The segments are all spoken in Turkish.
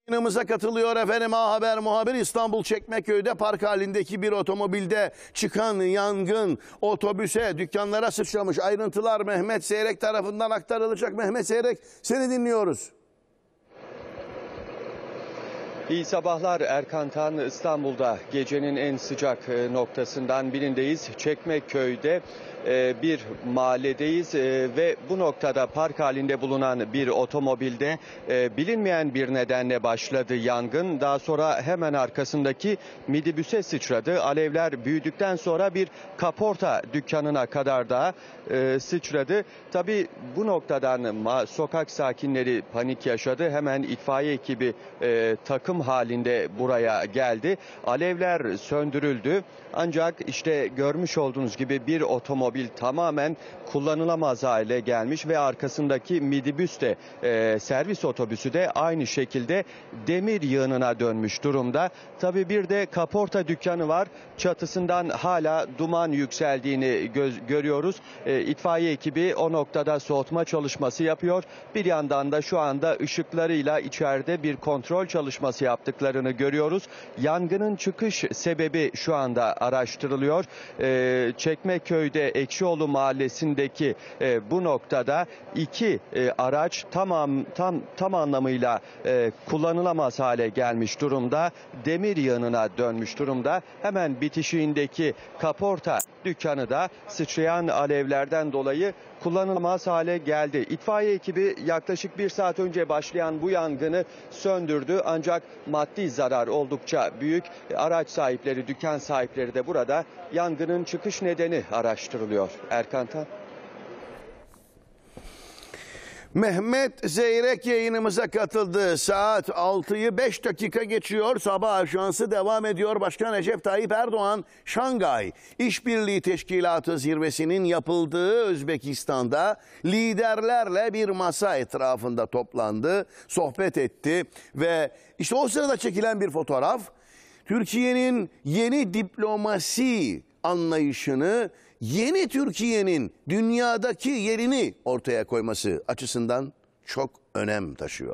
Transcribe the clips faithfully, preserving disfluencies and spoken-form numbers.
Yanımıza katılıyor efendim A Haber muhabir. İstanbul Çekmeköy'de park halindeki bir otomobilde çıkan yangın otobüse, dükkanlara sıçramış. Ayrıntılar Mehmet Seyrek tarafından aktarılacak. Mehmet Seyrek, seni dinliyoruz. İyi sabahlar Erkan Tan. İstanbul'da gecenin en sıcak noktasından birindeyiz. Çekmeköy'de bir mahalledeyiz ve bu noktada park halinde bulunan bir otomobilde bilinmeyen bir nedenle başladı yangın. Daha sonra hemen arkasındaki midibüse sıçradı. Alevler büyüdükten sonra bir kaporta dükkanına kadar da sıçradı. Tabii bu noktadan sokak sakinleri panik yaşadı. Hemen itfaiye ekibi takım halinde buraya geldi. Alevler söndürüldü. Ancak işte görmüş olduğunuz gibi bir otomobil tamamen kullanılamaz hale gelmiş ve arkasındaki midibüs de e, servis otobüsü de aynı şekilde demir yığınına dönmüş durumda. Tabii bir de kaporta dükkanı var. Çatısından hala duman yükseldiğini göz, görüyoruz. E, itfaiye ekibi o noktada soğutma çalışması yapıyor. Bir yandan da şu anda ışıklarıyla içeride bir kontrol çalışması yaptıklarını görüyoruz. Yangının çıkış sebebi şu anda araştırılıyor. E, Çekmeköy'de Ekşioğlu mahallesindeki e, bu noktada iki e, araç tamam tam tam anlamıyla e, kullanılamaz hale gelmiş durumda. Demir yığınına dönmüş durumda. Hemen bitişiğindeki kaporta dükkanı da sıçrayan alevlerden dolayı kullanılamaz hale geldi. İtfaiye ekibi yaklaşık bir saat önce başlayan bu yangını söndürdü. Ancak maddi zarar oldukça büyük. Araç sahipleri, dükkan sahipleri de burada yangının çıkış nedeni araştırılıyor. Erkan Tan. Mehmet Zeyrek yayınımıza katıldı. Saat altıyı beş dakika geçiyor. Sabah ajansı devam ediyor. Başkan Recep Tayyip Erdoğan, Şangay İşbirliği Teşkilatı zirvesinin yapıldığı Özbekistan'da liderlerle bir masa etrafında toplandı, sohbet etti ve işte o sırada çekilen bir fotoğraf Türkiye'nin yeni diplomasi anlayışını, yeni Türkiye'nin dünyadaki yerini ortaya koyması açısından çok önem taşıyor.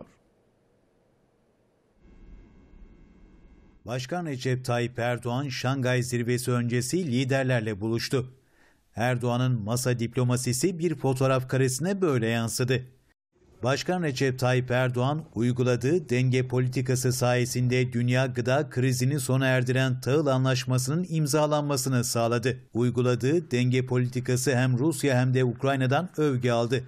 Başkan Recep Tayyip Erdoğan, Şangay Zirvesi öncesi liderlerle buluştu. Erdoğan'ın masa diplomasisi bir fotoğraf karesine böyle yansıdı. Başkan Recep Tayyip Erdoğan, uyguladığı denge politikası sayesinde dünya gıda krizini sona erdiren tahıl anlaşmasının imzalanmasını sağladı. Uyguladığı denge politikası hem Rusya hem de Ukrayna'dan övgü aldı.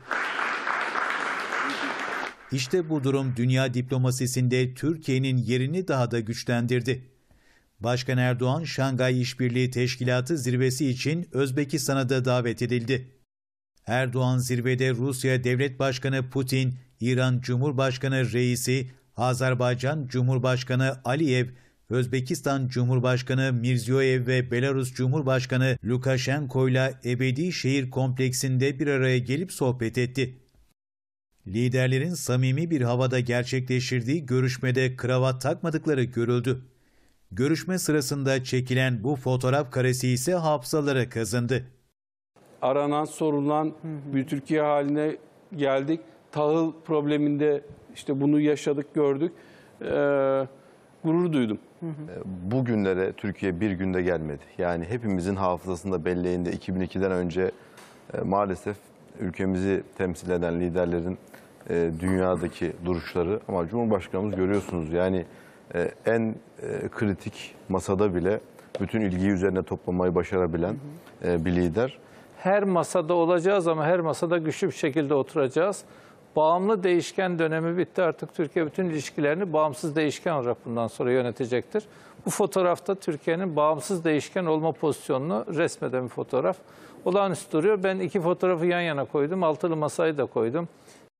İşte bu durum dünya diplomasisinde Türkiye'nin yerini daha da güçlendirdi. Başkan Erdoğan, Şangay İşbirliği Teşkilatı zirvesi için Özbekistan'a da davet edildi. Erdoğan zirvede Rusya Devlet Başkanı Putin, İran Cumhurbaşkanı Reisi, Azerbaycan Cumhurbaşkanı Aliyev, Özbekistan Cumhurbaşkanı Mirziyoyev ve Belarus Cumhurbaşkanı Lukashenko ile Ebedi Şehir Kompleksinde bir araya gelip sohbet etti. Liderlerin samimi bir havada gerçekleştirdiği görüşmede kravat takmadıkları görüldü. Görüşme sırasında çekilen bu fotoğraf karesi ise hafızalara kazındı. Aranan, sorulan bir Türkiye haline geldik. Tahıl probleminde işte bunu yaşadık, gördük. Ee, gurur duydum. Bugünlere Türkiye bir günde gelmedi. Yani hepimizin hafızasında, belleğinde iki bin ikiden önce e, maalesef ülkemizi temsil eden liderlerin e, dünyadaki duruşları. Ama Cumhurbaşkanımız görüyorsunuz yani e, en e, kritik masada bile bütün ilgiyi üzerine toplamayı başarabilen e, bir lider. Her masada olacağız ama her masada güçlü bir şekilde oturacağız. Bağımlı değişken dönemi bitti. Artık Türkiye bütün ilişkilerini bağımsız değişken olarak bundan sonra yönetecektir. Bu fotoğrafta Türkiye'nin bağımsız değişken olma pozisyonunu resmeden bir fotoğraf. Olağanüstü duruyor. Ben iki fotoğrafı yan yana koydum. Altılı masayı da koydum.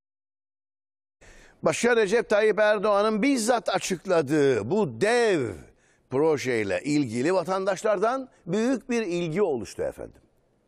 Başkan Recep Tayyip Erdoğan'ın bizzat açıkladığı bu dev projeyle ilgili vatandaşlardan büyük bir ilgi oluştu efendim.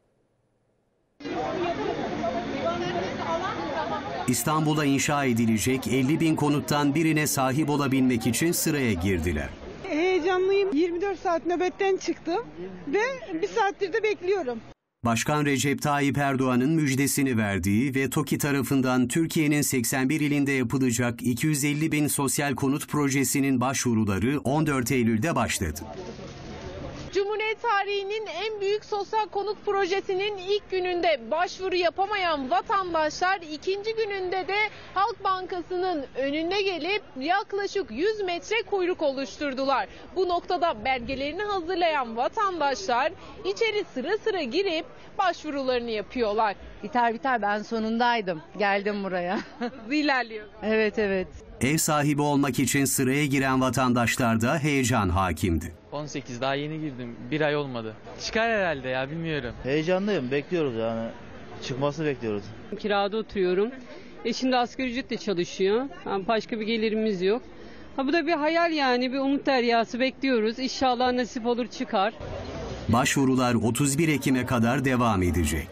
İstanbul'da inşa edilecek elli bin konuttan birine sahip olabilmek için sıraya girdiler. Heyecanlıyım. yirmi dört saat nöbetten çıktım ve bir saattir de bekliyorum. Başkan Recep Tayyip Erdoğan'ın müjdesini verdiği ve TOKİ tarafından Türkiye'nin seksen bir ilinde yapılacak iki yüz elli bin sosyal konut projesinin başvuruları on dört Eylül'de başladı. Cumhuriyet tarihinin en büyük sosyal konut projesinin ilk gününde başvuru yapamayan vatandaşlar ikinci gününde de Halk Bankası'nın önünde gelip yaklaşık yüz metre kuyruk oluşturdular. Bu noktada belgelerini hazırlayan vatandaşlar içeri sıra sıra girip başvurularını yapıyorlar. Biter biter ben sonundaydım. Geldim buraya. Hızlı ilerliyor. Evet evet. Ev sahibi olmak için sıraya giren vatandaşlarda heyecan hakimdi. on sekiz daha yeni girdim. Bir ay olmadı. Çıkar herhalde ya bilmiyorum. Heyecanlıyım. Bekliyoruz yani. Çıkmasını bekliyoruz. Kirada oturuyorum. Eşim de asgari ücretle çalışıyor. Yani başka bir gelirimiz yok. Ha, bu da bir hayal yani. Bir umut deryası bekliyoruz. İnşallah nasip olur çıkar. Başvurular otuz bir Ekim'e kadar devam edecek.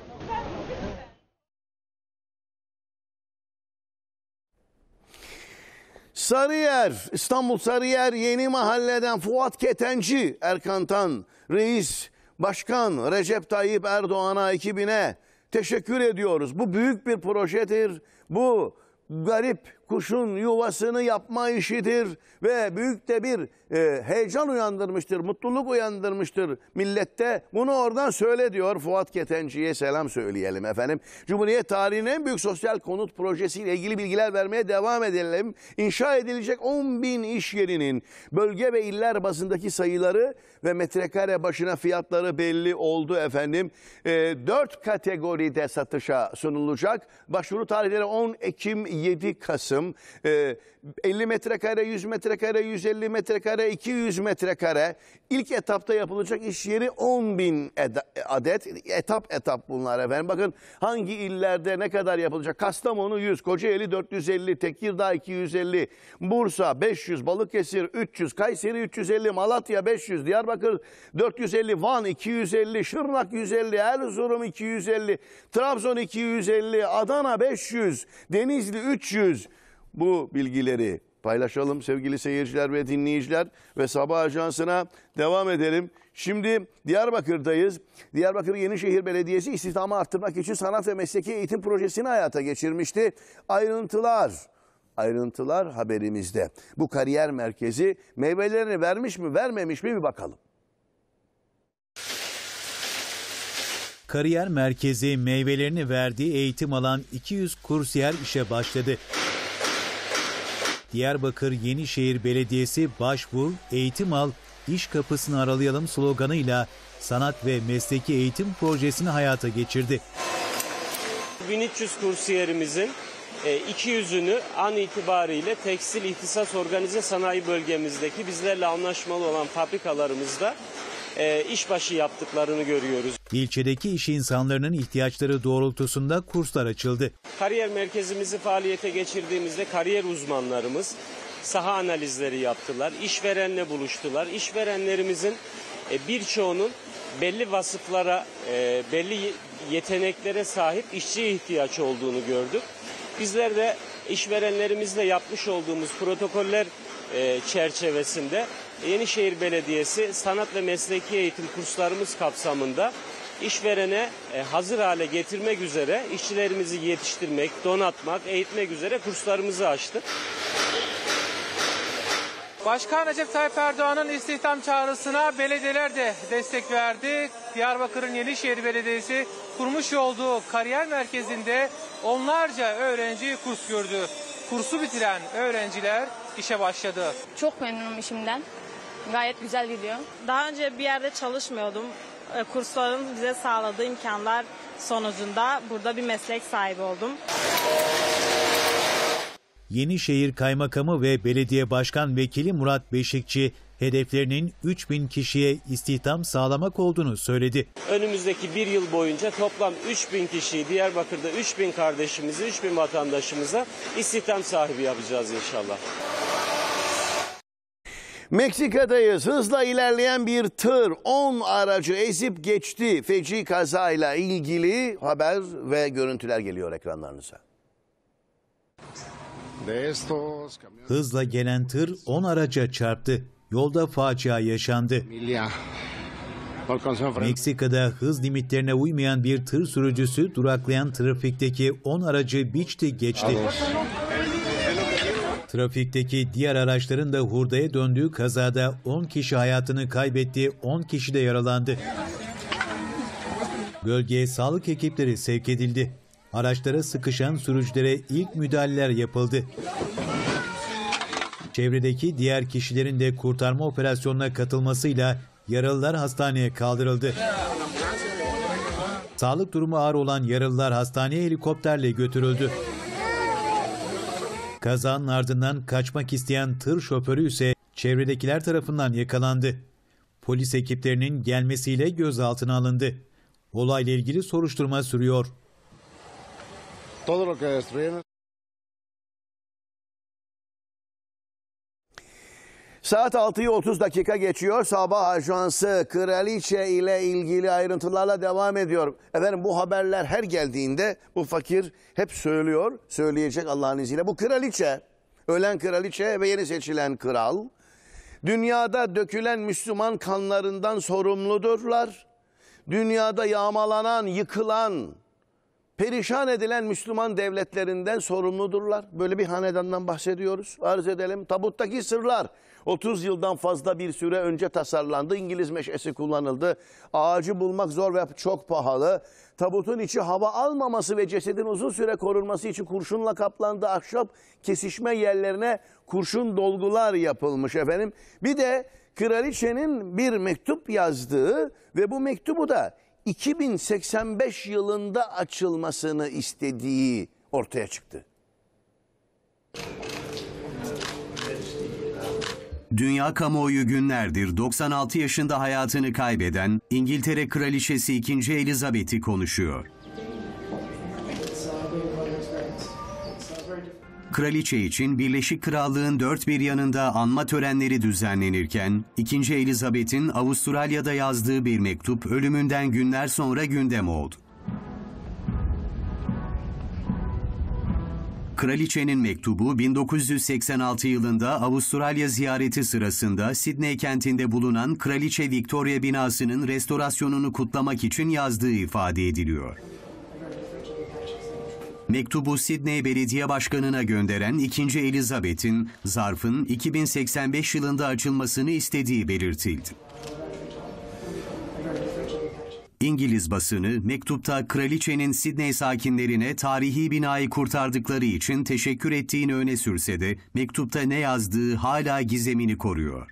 Sarıyer, İstanbul Sarıyer Yeni Mahalle'den Fuat Ketenci, Erkan Tan, Reis Başkan Recep Tayyip Erdoğan'a, ekibine teşekkür ediyoruz. Bu büyük bir projedir. Bu garip kuşun yuvasını yapma işidir ve büyük de bir e, heyecan uyandırmıştır, mutluluk uyandırmıştır millette. Bunu oradan söyle diyor Fuat Ketenci'ye selam söyleyelim efendim. Cumhuriyet tarihinin en büyük sosyal konut projesiyle ilgili bilgiler vermeye devam edelim. İnşa edilecek on bin iş yerinin bölge ve iller bazındaki sayıları ve metrekare başına fiyatları belli oldu efendim. E, dört kategoride satışa sunulacak. Başvuru tarihleri on Ekim yedi Kasım. elli metrekare, yüz metrekare, yüz elli metrekare, iki yüz metrekare. İlk etapta yapılacak iş yeri on bin adet. Etap etap bunlar efendim. Bakın hangi illerde ne kadar yapılacak. Kastamonu yüz, Kocaeli dört yüz elli, Tekirdağ iki yüz elli, Bursa beş yüz, Balıkesir üç yüz, Kayseri üç yüz elli, Malatya beş yüz, Diyarbakır dört yüz elli, Van iki yüz elli, Şırnak yüz elli, Erzurum iki yüz elli, Trabzon iki yüz elli, Adana beş yüz, Denizli üç yüz. Bu bilgileri paylaşalım sevgili seyirciler ve dinleyiciler ve Sabah Ajansı'na devam edelim. Şimdi Diyarbakır'dayız. Diyarbakır Yenişehir Belediyesi istihdamı arttırmak için sanat ve mesleki eğitim projesini hayata geçirmişti. Ayrıntılar, ayrıntılar haberimizde. Bu kariyer merkezi meyvelerini vermiş mi vermemiş mi bir bakalım. Kariyer merkezi meyvelerini verdiği eğitim alan iki yüz kursiyer işe başladı. Diyarbakır Yenişehir Belediyesi başvur, eğitim al, iş kapısını aralayalım sloganıyla sanat ve mesleki eğitim projesini hayata geçirdi. bin üç yüz kursiyerimizin iki yüzünü an itibariyle tekstil ihtisas organize sanayi bölgemizdeki bizlerle anlaşmalı olan fabrikalarımızda işbaşı yaptıklarını görüyoruz. İlçedeki iş insanlarının ihtiyaçları doğrultusunda kurslar açıldı. Kariyer merkezimizi faaliyete geçirdiğimizde kariyer uzmanlarımız saha analizleri yaptılar. İşverenle buluştular. İşverenlerimizin birçoğunun belli vasıflara, belli yeteneklere sahip işçiye ihtiyaç olduğunu gördük. Bizler de işverenlerimizle yapmış olduğumuz protokoller çerçevesinde Yenişehir Belediyesi sanat ve mesleki eğitim kurslarımız kapsamında işverene hazır hale getirmek üzere işçilerimizi yetiştirmek, donatmak, eğitmek üzere kurslarımızı açtık. Başkan Recep Tayyip Erdoğan'ın istihdam çağrısına belediyeler de destek verdi. Diyarbakır'ın Yenişehir Belediyesi kurmuş olduğu kariyer merkezinde onlarca öğrenci kurs gördü. Kursu bitiren öğrenciler işe başladı. Çok memnunum işimden. Gayet güzel gidiyor. Daha önce bir yerde çalışmıyordum. Kursların bize sağladığı imkanlar sonucunda burada bir meslek sahibi oldum. Yenişehir Kaymakamı ve Belediye Başkan Vekili Murat Beşikçi, hedeflerinin üç bin kişiye istihdam sağlamak olduğunu söyledi. Önümüzdeki bir yıl boyunca toplam üç bin kişiyi, Diyarbakır'da üç bin kardeşimizi, üç bin vatandaşımıza istihdam sahibi yapacağız inşallah. Meksika'dayız. Hızla ilerleyen bir tır on aracı ezip geçti. Feci kazayla ilgili haber ve görüntüler geliyor ekranlarınıza. Hızla gelen tır on araca çarptı. Yolda facia yaşandı. Meksika'da hız limitlerine uymayan bir tır sürücüsü duraklayan trafikteki on aracı biçti geçti. Trafikteki diğer araçların da hurdaya döndüğü kazada on kişi hayatını kaybetti, on kişi de yaralandı. Bölgeye sağlık ekipleri sevk edildi. Araçlara sıkışan sürücülere ilk müdahaleler yapıldı. Çevredeki diğer kişilerin de kurtarma operasyonuna katılmasıyla yaralılar hastaneye kaldırıldı. Sağlık durumu ağır olan yaralılar hastaneye helikopterle götürüldü. Kazanın ardından kaçmak isteyen tır şoförü ise çevredekiler tarafından yakalandı. Polis ekiplerinin gelmesiyle gözaltına alındı. Olayla ilgili soruşturma sürüyor. Saat altıyı otuz dakika geçiyor. Sabah ajansı kraliçe ile ilgili ayrıntılarla devam ediyor. Efendim bu haberler her geldiğinde bu fakir hep söylüyor, söyleyecek Allah'ın izniyle. Bu kraliçe, ölen kraliçe ve yeni seçilen kral, dünyada dökülen Müslüman kanlarından sorumludurlar. Dünyada yağmalanan, yıkılan, perişan edilen Müslüman devletlerinden sorumludurlar. Böyle bir hanedandan bahsediyoruz. Arz edelim. Tabuttaki sırlar otuz yıldan fazla bir süre önce tasarlandı. İngiliz meşesi kullanıldı. Ağacı bulmak zor ve çok pahalı. Tabutun içi hava almaması ve cesedin uzun süre korunması için kurşunla kaplandı. Ahşap kesişme yerlerine kurşun dolgular yapılmış efendim. Bir de kraliçenin bir mektup yazdığı ve bu mektubu da iki bin seksen beş yılında açılmasını istediği ortaya çıktı. Dünya kamuoyu günlerdir doksan altı yaşında hayatını kaybeden İngiltere Kraliçesi ikinci. Elizabeth'i konuşuyor. Kraliçe için Birleşik Krallığın dört bir yanında anma törenleri düzenlenirken ikinci. Elizabeth'in Avustralya'da yazdığı bir mektup ölümünden günler sonra gündem oldu. Kraliçenin mektubu bin dokuz yüz seksen altı yılında Avustralya ziyareti sırasında Sydney kentinde bulunan Kraliçe Victoria binasının restorasyonunu kutlamak için yazdığı ifade ediliyor. Mektubu Sydney Belediye Başkanı'na gönderen ikinci. Elizabeth'in zarfın iki bin seksen beş yılında açılmasını istediği belirtildi. İngiliz basını mektupta kraliçenin Sydney sakinlerine tarihi binayı kurtardıkları için teşekkür ettiğini öne sürse de mektupta ne yazdığı hala gizemini koruyor.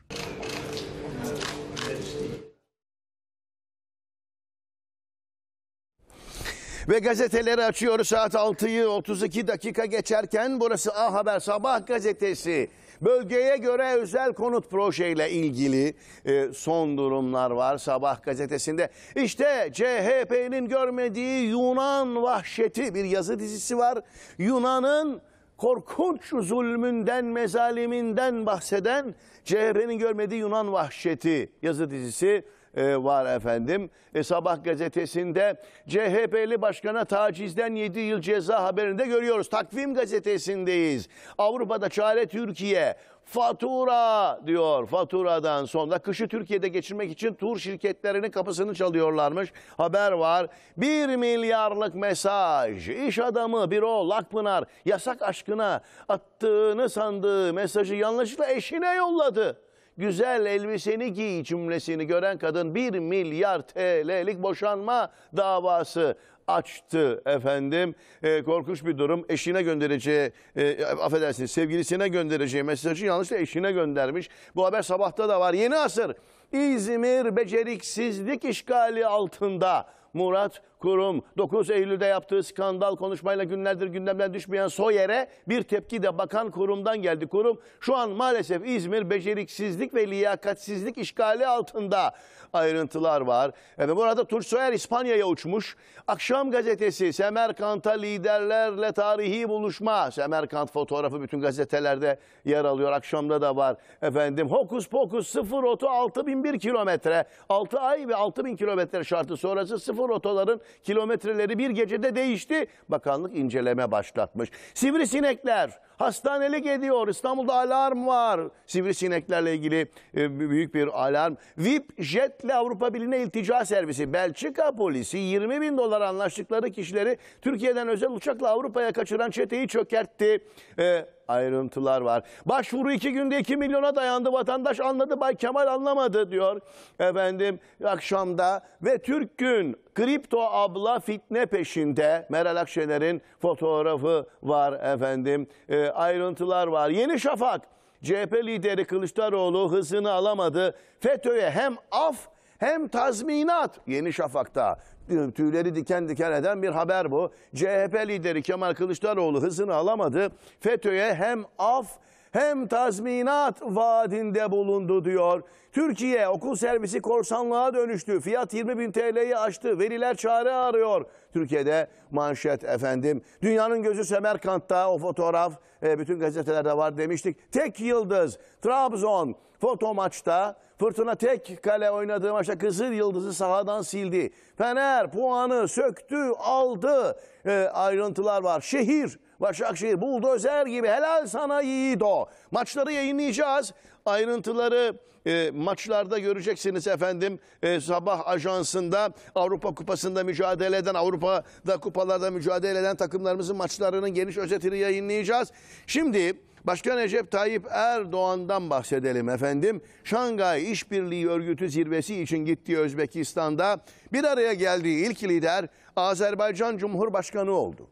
Ve gazeteleri açıyoruz saat altıyı otuz iki dakika geçerken. Burası A Haber Sabah gazetesi. Bölgeye göre özel konut projeyle ilgili e, son durumlar var Sabah gazetesinde. İşte C H P'nin görmediği Yunan vahşeti bir yazı dizisi var. Yunan'ın korkunç zulmünden, mezaliminden bahseden C H P'nin görmediği Yunan vahşeti yazı dizisi var efendim. E, Sabah gazetesinde C H P'li başkana tacizden yedi yıl ceza haberinde görüyoruz. Takvim gazetesindeyiz. Avrupa'da çare Türkiye. Fatura diyor. Faturadan sonra kışı Türkiye'de geçirmek için tur şirketlerinin kapısını çalıyorlarmış. Haber var. Bir milyarlık mesaj. İş adamı Birol Akpınar yasak aşkına attığını sandığı mesajı yanlışlıkla eşine yolladı. Güzel elbiseni giy cümlesini gören kadın bir milyar T L'lik boşanma davası açtı efendim. E, korkunç bir durum. Eşine göndereceği, e, affedersiniz sevgilisine göndereceği mesajı yanlışlıkla eşine göndermiş. Bu haber Sabah'ta da var. Yeni Asır. İzmir beceriksizlik işgali altında. Murat Kurum dokuz Eylül'de yaptığı skandal konuşmayla günlerdir gündemden düşmeyen Soyer'e bir tepki de Bakan Kurum'dan geldi. Kurum şu an maalesef İzmir beceriksizlik ve liyakatsizlik işgali altında. Ayrıntılar var. Evet, burada Tunç Soyer İspanya'ya uçmuş. Akşam gazetesi Semerkant'a liderlerle tarihi buluşma. Semerkant fotoğrafı bütün gazetelerde yer alıyor. Akşamda da var. Efendim hokus pokus sıfır oto altı bin bir kilometre. altı ay ve altı bin kilometre şartı sonrası sıfır otoların Kilometreleri bir gecede değişti. Bakanlık inceleme başlatmış. Sivrisinekler hastanelik ediyor. İstanbul'da alarm var. Sivrisineklerle ilgili e, büyük bir alarm. V I P Jet'le Avrupa Birliği'ne iltica servisi. Belçika polisi yirmi bin dolar anlaştıkları kişileri Türkiye'den özel uçakla Avrupa'ya kaçıran çeteyi çökertti. E, ayrıntılar var. Başvuru iki günde iki milyona dayandı. Vatandaş anladı, Bay Kemal anlamadı diyor. Efendim akşamda ve Türk Gün kripto abla fitne peşinde. Meral Akşener'in fotoğrafı var efendim. E, ayrıntılar var. Yeni Şafak. C H P lideri Kılıçdaroğlu hızını alamadı. FETÖ'ye hem af hem tazminat. Yeni Şafak'ta. Tüyleri diken diken eden bir haber bu. C H P lideri Kemal Kılıçdaroğlu hızını alamadı. FETÖ'ye hem af hem tazminat vaadinde bulundu diyor. Türkiye okul servisi korsanlığa dönüştü. Fiyat yirmi bin T L'yi aştı. Veliler çare arıyor. Türkiye'de manşet efendim. Dünyanın gözü Semerkant'ta, o fotoğraf e, bütün gazetelerde var demiştik. Tek yıldız Trabzon foto maçta. Fırtına tek kale oynadığı maçta Kızıl Yıldız'ı sahadan sildi. Fener puanı söktü, aldı. E, ayrıntılar var. Şehir, Başakşehir, buldozer gibi helal sana Yiğido. Maçları yayınlayacağız. Ayrıntıları e, maçlarda göreceksiniz efendim. E, sabah ajansında Avrupa Kupası'nda mücadele eden, Avrupa'da kupalarda mücadele eden takımlarımızın maçlarının geniş özetini yayınlayacağız. Şimdi Başkan Recep Tayyip Erdoğan'dan bahsedelim efendim. Şangay İşbirliği Örgütü zirvesi için gittiği Özbekistan'da bir araya geldiği ilk lider Azerbaycan Cumhurbaşkanı oldu.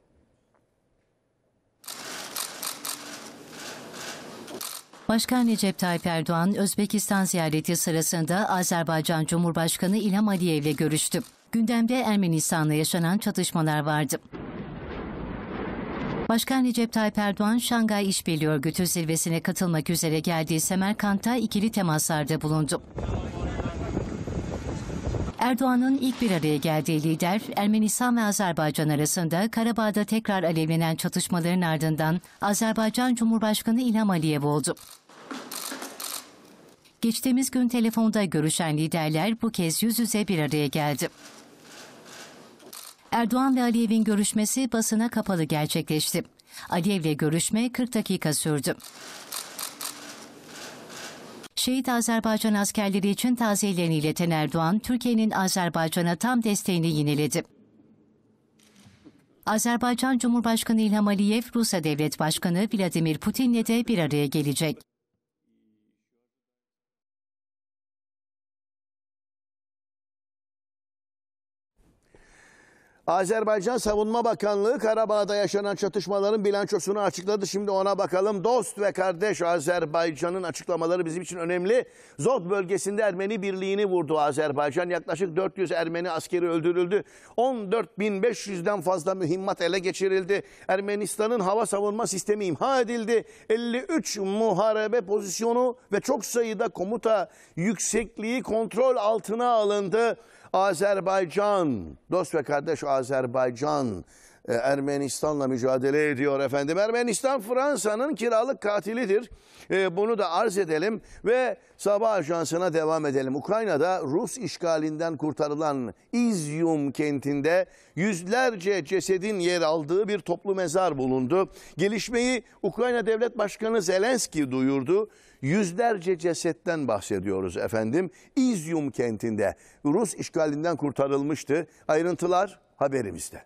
Başkan Recep Tayyip Erdoğan, Özbekistan ziyareti sırasında Azerbaycan Cumhurbaşkanı İlham Aliyev'le görüştü. Gündemde Ermenistan'la yaşanan çatışmalar vardı. Başkan Recep Tayyip Erdoğan, Şangay İşbirliği Örgütü zirvesine katılmak üzere geldiği Semerkant'ta ikili temaslarda bulundu. Erdoğan'ın ilk bir araya geldiği lider, Ermenistan ve Azerbaycan arasında Karabağ'da tekrar alevlenen çatışmaların ardından Azerbaycan Cumhurbaşkanı İlham Aliyev oldu. Geçtiğimiz gün telefonda görüşen liderler bu kez yüz yüze bir araya geldi. Erdoğan ve Aliyev'in görüşmesi basına kapalı gerçekleşti. Aliyev'le görüşme kırk dakika sürdü. Şehit Azerbaycan askerleri için taziyelerini ileten Erdoğan, Türkiye'nin Azerbaycan'a tam desteğini yineledi. Azerbaycan Cumhurbaşkanı İlham Aliyev, Rusya Devlet Başkanı Vladimir Putin'le de bir araya gelecek. Azerbaycan Savunma Bakanlığı Karabağ'da yaşanan çatışmaların bilançosunu açıkladı. Şimdi ona bakalım. Dost ve kardeş Azerbaycan'ın açıklamaları bizim için önemli. Zot bölgesinde Ermeni birliğini vurdu Azerbaycan. Yaklaşık dört yüz Ermeni askeri öldürüldü. on dört bin beş yüzden fazla mühimmat ele geçirildi. Ermenistan'ın hava savunma sistemi imha edildi. elli üç muharebe pozisyonu ve çok sayıda komuta yüksekliği kontrol altına alındı. Azerbaycan, dost ve kardeş Azerbaycan e, Ermenistan'la mücadele ediyor efendim. Ermenistan Fransa'nın kiralık katilidir. E, bunu da arz edelim ve sabah ajansına devam edelim. Ukrayna'da Rus işgalinden kurtarılan İzyum kentinde yüzlerce cesedin yer aldığı bir toplu mezar bulundu. Gelişmeyi Ukrayna Devlet Başkanı Zelenski duyurdu. Yüzlerce cesetten bahsediyoruz efendim. İzyum kentinde Rus işgalinden kurtarılmıştı. Ayrıntılar haberimizde.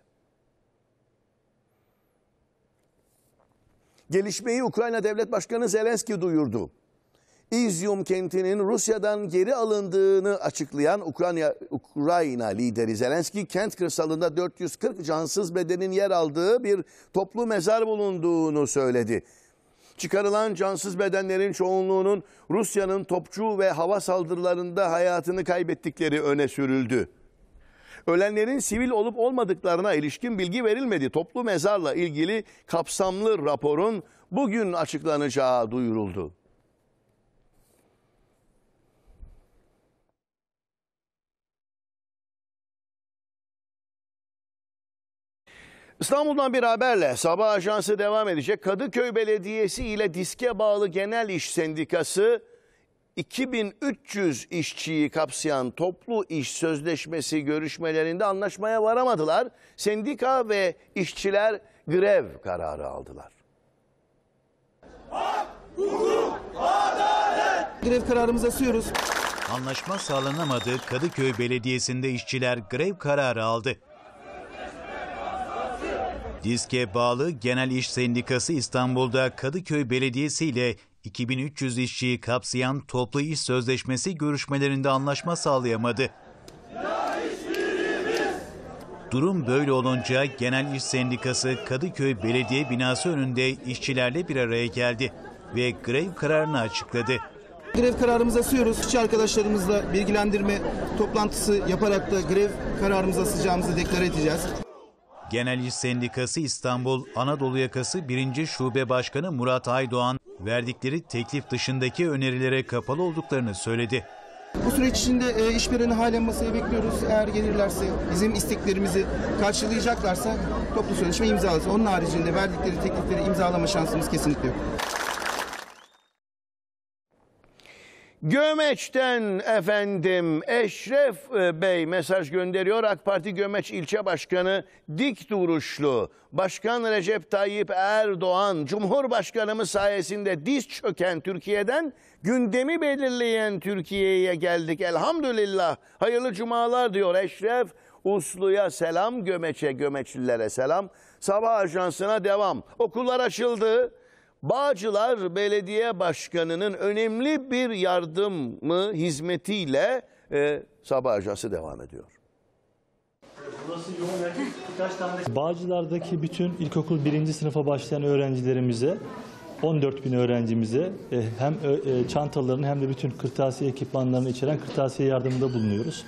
Gelişmeyi Ukrayna Devlet Başkanı Zelenski duyurdu. İzyum kentinin Rusya'dan geri alındığını açıklayan Ukrayna, Ukrayna lideri Zelenski, kent kırsalında dört yüz kırk cansız bedenin yer aldığı bir toplu mezar bulunduğunu söyledi. Çıkarılan cansız bedenlerin çoğunluğunun Rusya'nın topçu ve hava saldırılarında hayatını kaybettikleri öne sürüldü. Ölenlerin sivil olup olmadıklarına ilişkin bilgi verilmedi. Toplu mezarla ilgili kapsamlı raporun bugün açıklanacağı duyuruldu. İstanbul'dan bir haberle sabah ajansı devam edecek. Kadıköy Belediyesi ile diske bağlı Genel İş Sendikası iki bin üç yüz işçiyi kapsayan toplu iş sözleşmesi görüşmelerinde anlaşmaya varamadılar. Sendika ve işçiler grev kararı aldılar. Hak, hukuk, adalet. Grev kararımızı asıyoruz. Anlaşma sağlanamadı. Kadıköy Belediyesi'nde işçiler grev kararı aldı. DİSK'e bağlı Genel İş Sendikası İstanbul'da Kadıköy Belediyesi ile iki bin üç yüz işçiyi kapsayan toplu iş sözleşmesi görüşmelerinde anlaşma sağlayamadı. Durum böyle olunca Genel İş Sendikası Kadıköy Belediye binası önünde işçilerle bir araya geldi ve grev kararını açıkladı. Grev kararımızı asıyoruz. İşçi arkadaşlarımızla bilgilendirme toplantısı yaparak da grev kararımızı asacağımızı deklar edeceğiz. Genel İş Sendikası İstanbul Anadolu Yakası birinci Şube Başkanı Murat Aydoğan, verdikleri teklif dışındaki önerilere kapalı olduklarını söyledi. Bu süreç içinde e, işvereni halen masaya bekliyoruz. Eğer gelirlerse, bizim isteklerimizi karşılayacaklarsa toplu sözleşme imzalasın. Onun haricinde verdikleri teklifleri imzalama şansımız kesinlikle yok. Gömeç'ten efendim Eşref Bey mesaj gönderiyor. AK Parti Gömeç İlçe Başkanı dik duruşlu. Başkan Recep Tayyip Erdoğan, Cumhurbaşkanımız sayesinde diz çöken Türkiye'den gündemi belirleyen Türkiye'ye geldik. Elhamdülillah. Hayırlı cumalar diyor Eşref. Uslu'ya selam, Gömeç'e, Gömeçlilere selam. Sabah ajansına devam. Okullar açıldı. Bağcılar Belediye Başkanı'nın önemli bir yardımı hizmetiyle e, Sabah Ajansı devam ediyor. Bağcılar'daki bütün ilkokul birinci sınıfa başlayan öğrencilerimize, on dört bin öğrencimize hem çantalarını hem de bütün kırtasiye ekipmanlarını içeren kırtasiye yardımında bulunuyoruz.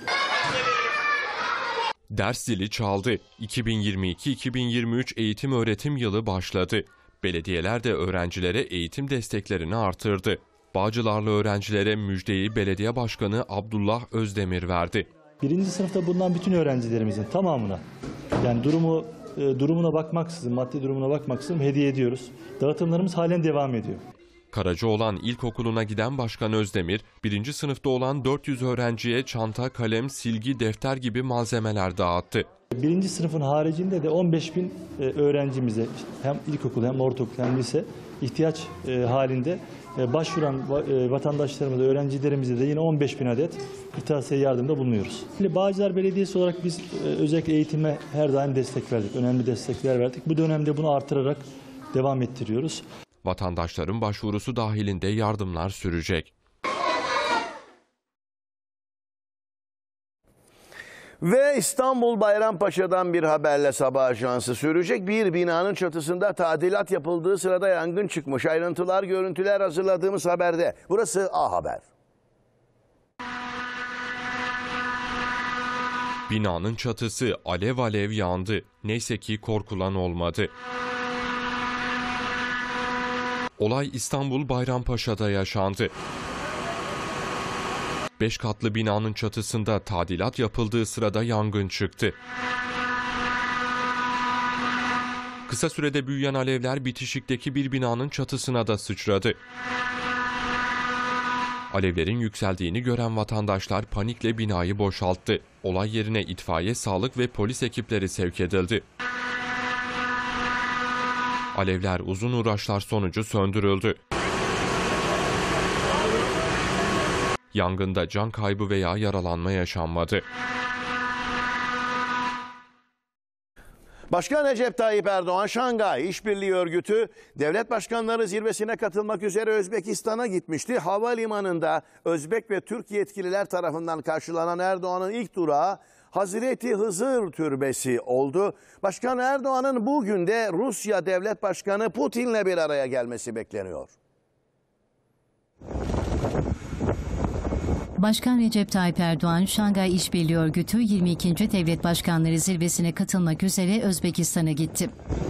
Ders zili çaldı. iki bin yirmi iki iki bin yirmi üç eğitim öğretim yılı başladı. Belediyeler de öğrencilere eğitim desteklerini artırdı. Bağcılarlı öğrencilere müjdeyi Belediye Başkanı Abdullah Özdemir verdi. Birinci sınıfta bulunan bütün öğrencilerimizin tamamına, yani durumu durumuna bakmaksızın, maddi durumuna bakmaksızın hediye ediyoruz. Dağıtımlarımız halen devam ediyor. Karacaoğlan İlkokulu'na giden Başkan Özdemir, birinci sınıfta olan dört yüz öğrenciye çanta, kalem, silgi, defter gibi malzemeler dağıttı. Birinci sınıfın haricinde de on beş bin öğrencimize hem ilkokul hem ortaokul hem lise ihtiyaç halinde başvuran vatandaşlarımıza, öğrencilerimize de yine on beş bin adet kırtasiye yardımda bulunuyoruz. Bağcılar Belediyesi olarak biz özellikle eğitime her daim destek verdik, önemli destekler verdik. Bu dönemde bunu artırarak devam ettiriyoruz. Vatandaşların başvurusu dahilinde yardımlar sürecek. Ve İstanbul Bayrampaşa'dan bir haberle Sabah Ajansı sürecek. Bir binanın çatısında tadilat yapıldığı sırada yangın çıkmış. Ayrıntılar, görüntüler hazırladığımız haberde. Burası A Haber. Binanın çatısı alev alev yandı. Neyse ki korkulan olmadı. Olay İstanbul Bayrampaşa'da yaşandı. Beş katlı binanın çatısında tadilat yapıldığı sırada yangın çıktı. Kısa sürede büyüyen alevler bitişikteki bir binanın çatısına da sıçradı. Alevlerin yükseldiğini gören vatandaşlar panikle binayı boşalttı. Olay yerine itfaiye, sağlık ve polis ekipleri sevk edildi. Alevler uzun uğraşlar sonucu söndürüldü. Yangında can kaybı veya yaralanma yaşanmadı. Başkan Recep Tayyip Erdoğan, Şangay İşbirliği Örgütü Devlet Başkanları Zirvesi'ne katılmak üzere Özbekistan'a gitmişti. Havalimanında Özbek ve Türk yetkililer tarafından karşılanan Erdoğan'ın ilk durağı Hazreti Hızır Türbesi oldu. Başkan Erdoğan'ın bugün de Rusya Devlet Başkanı Putin'le bir araya gelmesi bekleniyor. Başkan Recep Tayyip Erdoğan, Şangay İşbirliği Örgütü yirmi ikinci Devlet Başkanları Zirvesi'ne katılmak üzere Özbekistan'a gitti.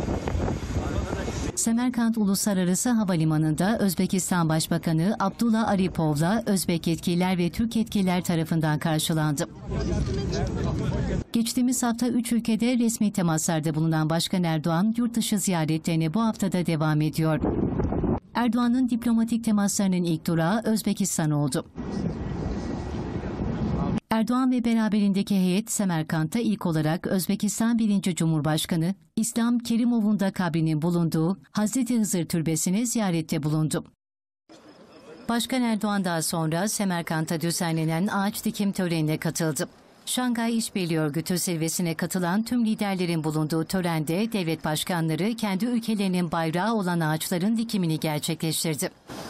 Semerkant Uluslararası Havalimanı'nda Özbekistan Başbakanı Abdullah Aripov'la Özbek yetkililer ve Türk yetkililer tarafından karşılandı. Geçtiğimiz hafta üç ülkede resmi temaslarda bulunan Başkan Erdoğan, yurt dışı ziyaretlerine bu haftada devam ediyor. Erdoğan'ın diplomatik temaslarının ilk durağı Özbekistan oldu. Erdoğan ve beraberindeki heyet Semerkant'ta ilk olarak Özbekistan birinci Cumhurbaşkanı İslam Kerimov'un da kabrinin bulunduğu Hazreti Hızır Türbesi'ne ziyarette bulundu. Başkan Erdoğan daha sonra Semerkant'ta düzenlenen ağaç dikim törenine katıldı. Şangay İşbirliği Örgütü zirvesine katılan tüm liderlerin bulunduğu törende devlet başkanları kendi ülkelerinin bayrağı olan ağaçların dikimini gerçekleştirdi.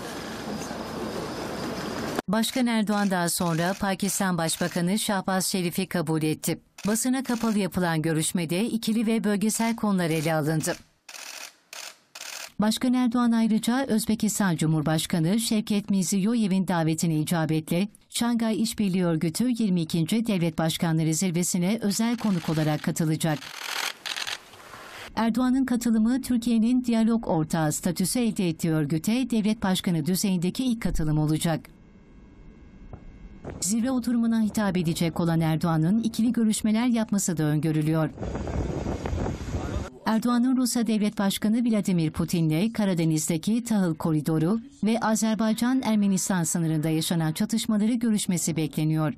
Başkan Erdoğan daha sonra Pakistan Başbakanı Şahbaz Şerif'i kabul etti. Basına kapalı yapılan görüşmede ikili ve bölgesel konular ele alındı. Başkan Erdoğan ayrıca Özbekistan Cumhurbaşkanı Şevket Mirziyoyev'in davetine icabetle Şangay İşbirliği Örgütü yirmi ikinci Devlet Başkanları Zirvesi'ne özel konuk olarak katılacak. Erdoğan'ın katılımı Türkiye'nin diyalog ortağı statüsü elde ettiği örgüte devlet başkanı düzeyindeki ilk katılım olacak. Zirve oturumuna hitap edecek olan Erdoğan'ın ikili görüşmeler yapması da öngörülüyor. Erdoğan'ın Rusya Devlet Başkanı Vladimir Putin'le Karadeniz'deki tahıl koridoru ve Azerbaycan-Ermenistan sınırında yaşanan çatışmaları görüşmesi bekleniyor.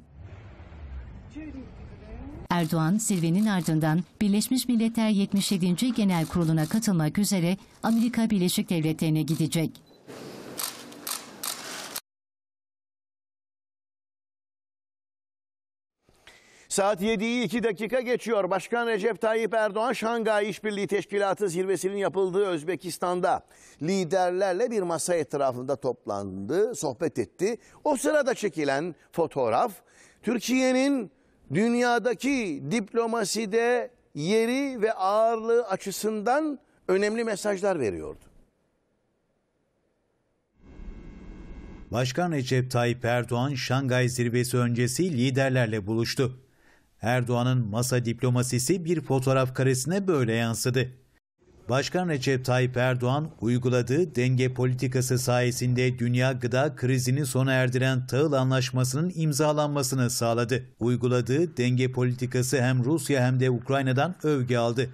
Erdoğan, zirvenin ardından Birleşmiş Milletler yetmiş yedinci Genel Kurulu'na katılmak üzere Amerika Birleşik Devletleri'ne gidecek. Saat yediyi iki dakika geçiyor. Başkan Recep Tayyip Erdoğan, Şangay İşbirliği Teşkilatı zirvesinin yapıldığı Özbekistan'da liderlerle bir masa etrafında toplandı, sohbet etti. O sırada çekilen fotoğraf, Türkiye'nin dünyadaki diplomaside yeri ve ağırlığı açısından önemli mesajlar veriyordu. Başkan Recep Tayyip Erdoğan, Şangay zirvesi öncesi liderlerle buluştu. Erdoğan'ın masa diplomasisi bir fotoğraf karesine böyle yansıdı. Başkan Recep Tayyip Erdoğan, uyguladığı denge politikası sayesinde dünya gıda krizini sona erdiren tahıl anlaşmasının imzalanmasını sağladı. Uyguladığı denge politikası hem Rusya hem de Ukrayna'dan övgü aldı.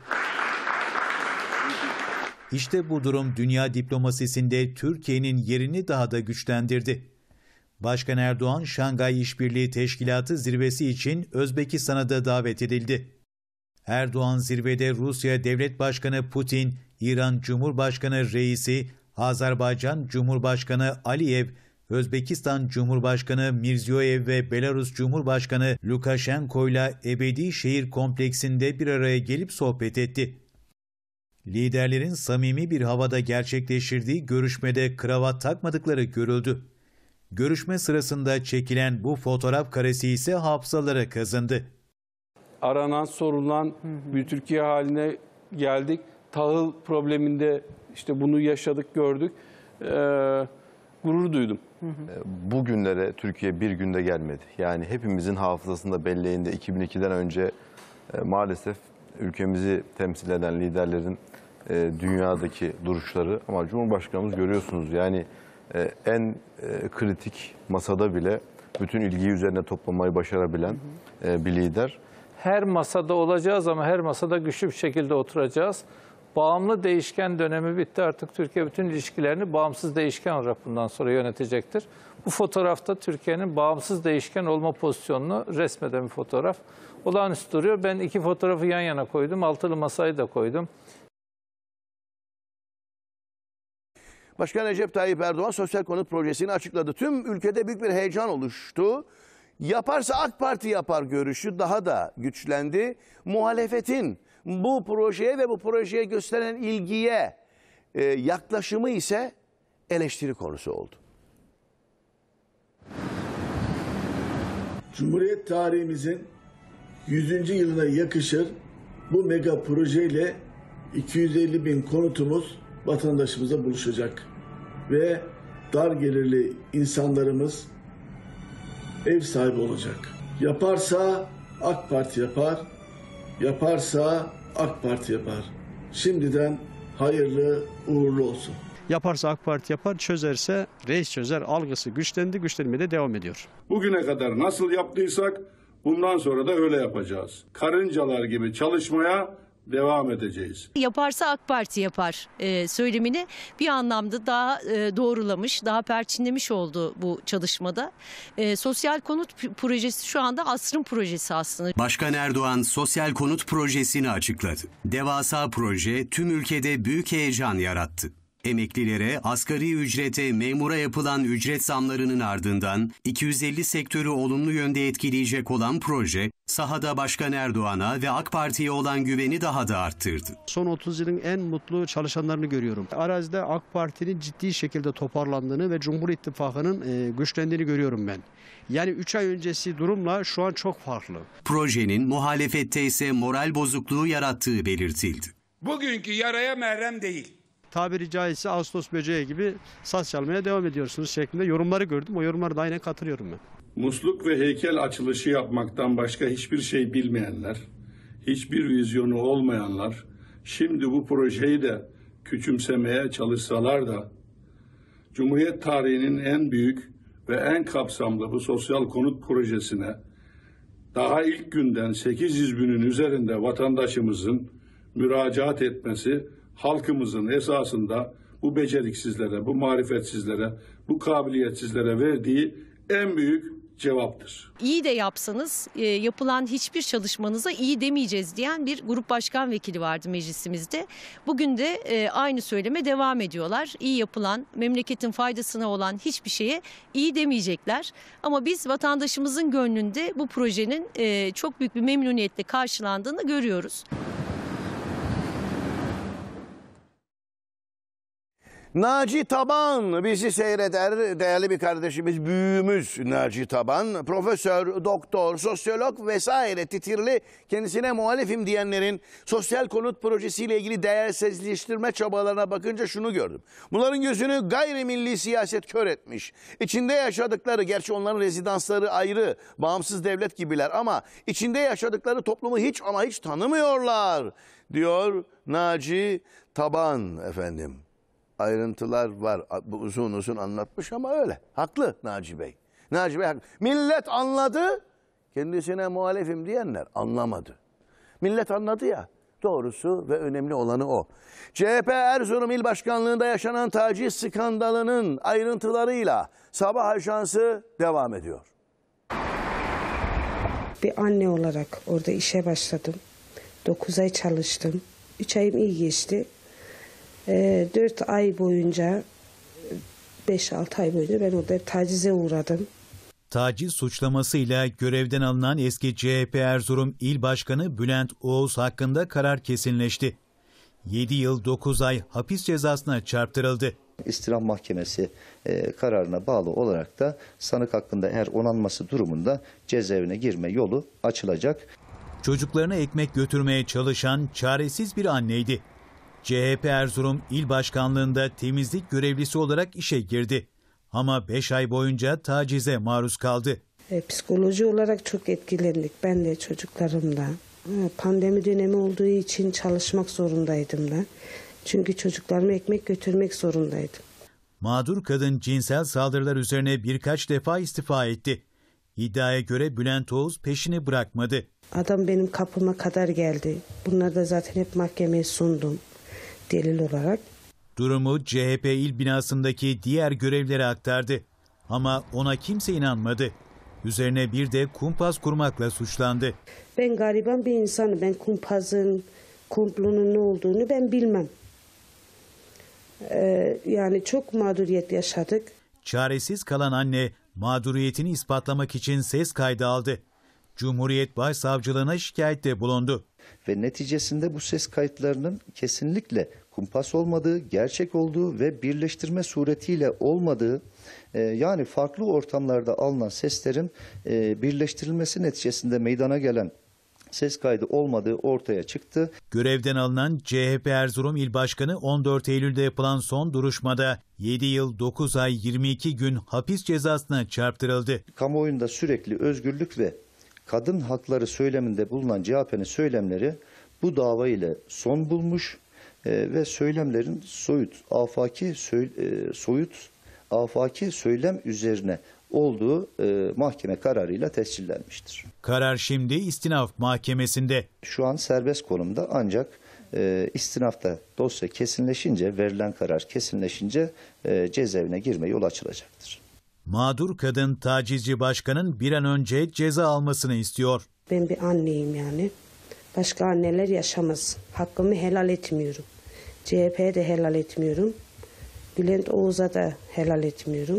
İşte bu durum dünya diplomasisinde Türkiye'nin yerini daha da güçlendirdi. Başkan Erdoğan, Şangay İşbirliği Teşkilatı zirvesi için Özbekistan'a da davet edildi. Erdoğan zirvede Rusya Devlet Başkanı Putin, İran Cumhurbaşkanı Reisi, Azerbaycan Cumhurbaşkanı Aliyev, Özbekistan Cumhurbaşkanı Mirziyoyev ve Belarus Cumhurbaşkanı Lukashenko ile Ebedi Şehir Kompleksinde bir araya gelip sohbet etti. Liderlerin samimi bir havada gerçekleştirdiği görüşmede kravat takmadıkları görüldü. Görüşme sırasında çekilen bu fotoğraf karesi ise hafızalara kazındı. Aranan, sorulan bir Türkiye haline geldik. Tahıl probleminde işte bunu yaşadık, gördük. Ee, gurur duydum. Bugünlere Türkiye bir günde gelmedi. Yani hepimizin hafızasında, belleğinde iki bin ikiden önce e, maalesef ülkemizi temsil eden liderlerin e, dünyadaki duruşları, ama Cumhurbaşkanımız görüyorsunuz yani e, en e, kritik masada bile bütün ilgiyi üzerine toplamayı başarabilen e, bir lider. Her masada olacağız ama her masada güçlü bir şekilde oturacağız. Bağımlı değişken dönemi bitti. Artık Türkiye bütün ilişkilerini bağımsız değişken olarak bundan sonra yönetecektir. Bu fotoğrafta Türkiye'nin bağımsız değişken olma pozisyonunu resmeden bir fotoğraf. Olağanüstü duruyor. Ben iki fotoğrafı yan yana koydum. Altılı masayı da koydum. Başkan Recep Tayyip Erdoğan sosyal konut projesini açıkladı. Tüm ülkede büyük bir heyecan oluştu. Yaparsa AK Parti yapar görüşü daha da güçlendi. Muhalefetin bu projeye ve bu projeye gösteren ilgiye e, yaklaşımı ise eleştiri konusu oldu. Cumhuriyet tarihimizin yüzüncü yılına yakışır bu mega projeyle iki yüz elli bin konutumuz vatandaşımıza buluşacak. Ve dar gelirli insanlarımız ev sahibi olacak. Yaparsa AK Parti yapar, yaparsa AK Parti yapar. Şimdiden hayırlı uğurlu olsun. Yaparsa AK Parti yapar, çözerse reis çözer algısı güçlendi, güçlenmeye de devam ediyor. Bugüne kadar nasıl yaptıysak bundan sonra da öyle yapacağız. Karıncalar gibi çalışmaya devam edeceğiz. Yaparsa AK Parti yapar e, söylemini bir anlamda daha e, doğrulamış, daha perçinlemiş oldu bu çalışmada. E, sosyal konut projesi şu anda asrın projesi aslında. Başkan Erdoğan sosyal konut projesini açıkladı. Devasa proje tüm ülkede büyük heyecan yarattı. Emeklilere, asgari ücrete, memura yapılan ücret zamlarının ardından iki yüz elli sektörü olumlu yönde etkileyecek olan proje, sahada Başkan Erdoğan'a ve AK Parti'ye olan güveni daha da arttırdı. Son otuz yılın en mutlu çalışanlarını görüyorum. Arazide AK Parti'nin ciddi şekilde toparlandığını ve Cumhur İttifakı'nın güçlendiğini görüyorum ben. Yani üç ay öncesi durumla şu an çok farklı. Projenin muhalefette ise moral bozukluğu yarattığı belirtildi. Bugünkü yaraya merhem değil. Tabiri caizse Ağustos böceği gibi saz çalmaya devam ediyorsunuz şeklinde yorumları gördüm. O yorumlara da aynen katılıyorum ben. Musluk ve heykel açılışı yapmaktan başka hiçbir şey bilmeyenler, hiçbir vizyonu olmayanlar, şimdi bu projeyi de küçümsemeye çalışsalar da, Cumhuriyet tarihinin en büyük ve en kapsamlı bu sosyal konut projesine, daha ilk günden sekiz yüz binin üzerinde vatandaşımızın müracaat etmesi, halkımızın esasında bu beceriksizlere, bu marifetsizlere, bu kabiliyetsizlere verdiği en büyük cevaptır. İyi de yapsanız e, yapılan hiçbir çalışmanıza iyi demeyeceğiz diyen bir grup başkan vekili vardı meclisimizde. Bugün de e, aynı söyleme devam ediyorlar. İyi yapılan, memleketin faydasına olan hiçbir şeye iyi demeyecekler. Ama biz vatandaşımızın gönlünde bu projenin e, çok büyük bir memnuniyetle karşılandığını görüyoruz. Naci Taban bizi seyreder. Değerli bir kardeşimiz, büyüğümüz Naci Taban. Profesör, doktor, sosyolog vesaire titirli, kendisine muhalifim diyenlerin sosyal konut projesiyle ilgili değersizleştirme çabalarına bakınca şunu gördüm. Bunların gözünü gayrimilli siyaset kör etmiş. İçinde yaşadıkları, gerçi onların rezidansları ayrı, bağımsız devlet gibiler ama içinde yaşadıkları toplumu hiç ama hiç tanımıyorlar, diyor Naci Taban efendim. Ayrıntılar var. Bu uzun uzun anlatmış ama öyle. Haklı Naci Bey. Naci Bey haklı. Millet anladı, kendisine muhalifim diyenler anlamadı. Millet anladı ya. Doğrusu ve önemli olanı o. C H P Erzurum İl Başkanlığı'nda yaşanan taciz skandalının ayrıntılarıyla Sabah Ajansı devam ediyor. Bir anne olarak orada işe başladım. dokuz ay çalıştım. üç ayım iyi geçti. dört ay boyunca, beş altı ay boyunca ben orada tacize uğradım. Taciz suçlamasıyla görevden alınan eski C H P Erzurum İl Başkanı Bülent Oğuz hakkında karar kesinleşti. yedi yıl dokuz ay hapis cezasına çarptırıldı. İstirham Mahkemesi e, kararına bağlı olarak da sanık hakkında eğer onanması durumunda cezaevine girme yolu açılacak. Çocuklarına ekmek götürmeye çalışan çaresiz bir anneydi. C H P Erzurum İl Başkanlığı'nda temizlik görevlisi olarak işe girdi. Ama beş ay boyunca tacize maruz kaldı. E, psikoloji olarak çok etkilendik. Ben de çocuklarım da. Pandemi dönemi olduğu için çalışmak zorundaydım da. Çünkü çocuklarıma ekmek götürmek zorundaydım. Mağdur kadın cinsel saldırılar üzerine birkaç defa istifa etti. İddiaya göre Bülent Oğuz peşini bırakmadı. Adam benim kapıma kadar geldi. Bunları da zaten hep mahkemeye sundum delil olarak. Durumu C H P il binasındaki diğer görevlilere aktardı. Ama ona kimse inanmadı. Üzerine bir de kumpas kurmakla suçlandı. Ben gariban bir insanım. Ben kumpazın, komplonun ne olduğunu ben bilmem. Ee, yani çok mağduriyet yaşadık. Çaresiz kalan anne mağduriyetini ispatlamak için ses kaydı aldı. Cumhuriyet Başsavcılığına şikayette bulundu. Ve neticesinde bu ses kayıtlarının kesinlikle kumpas olmadığı, gerçek olduğu ve birleştirme suretiyle olmadığı, e, yani farklı ortamlarda alınan seslerin e, birleştirilmesi neticesinde meydana gelen ses kaydı olmadığı ortaya çıktı. Görevden alınan C H P Erzurum İl Başkanı on dört Eylül'de yapılan son duruşmada yedi yıl dokuz ay yirmi iki gün hapis cezasına çarptırıldı. Kamuoyunda sürekli özgürlük ve kadın hakları söyleminde bulunan C H P'nin söylemleri bu dava ile son bulmuş e, ve söylemlerin soyut, afaki, soy, e, soyut afaki söylem üzerine olduğu e, mahkeme kararıyla tescillenmiştir. Karar şimdi istinaf mahkemesinde. Şu an serbest konumda, ancak e, istinafta dosya kesinleşince, verilen karar kesinleşince e, cezaevine girme yolu açılacaktır. Mağdur kadın tacizci başkanın bir an önce ceza almasını istiyor. Ben bir anneyim yani. Başka anneler yaşamaz. Hakkımı helal etmiyorum. C H P'ye de helal etmiyorum. Bülent Oğuz'a da helal etmiyorum.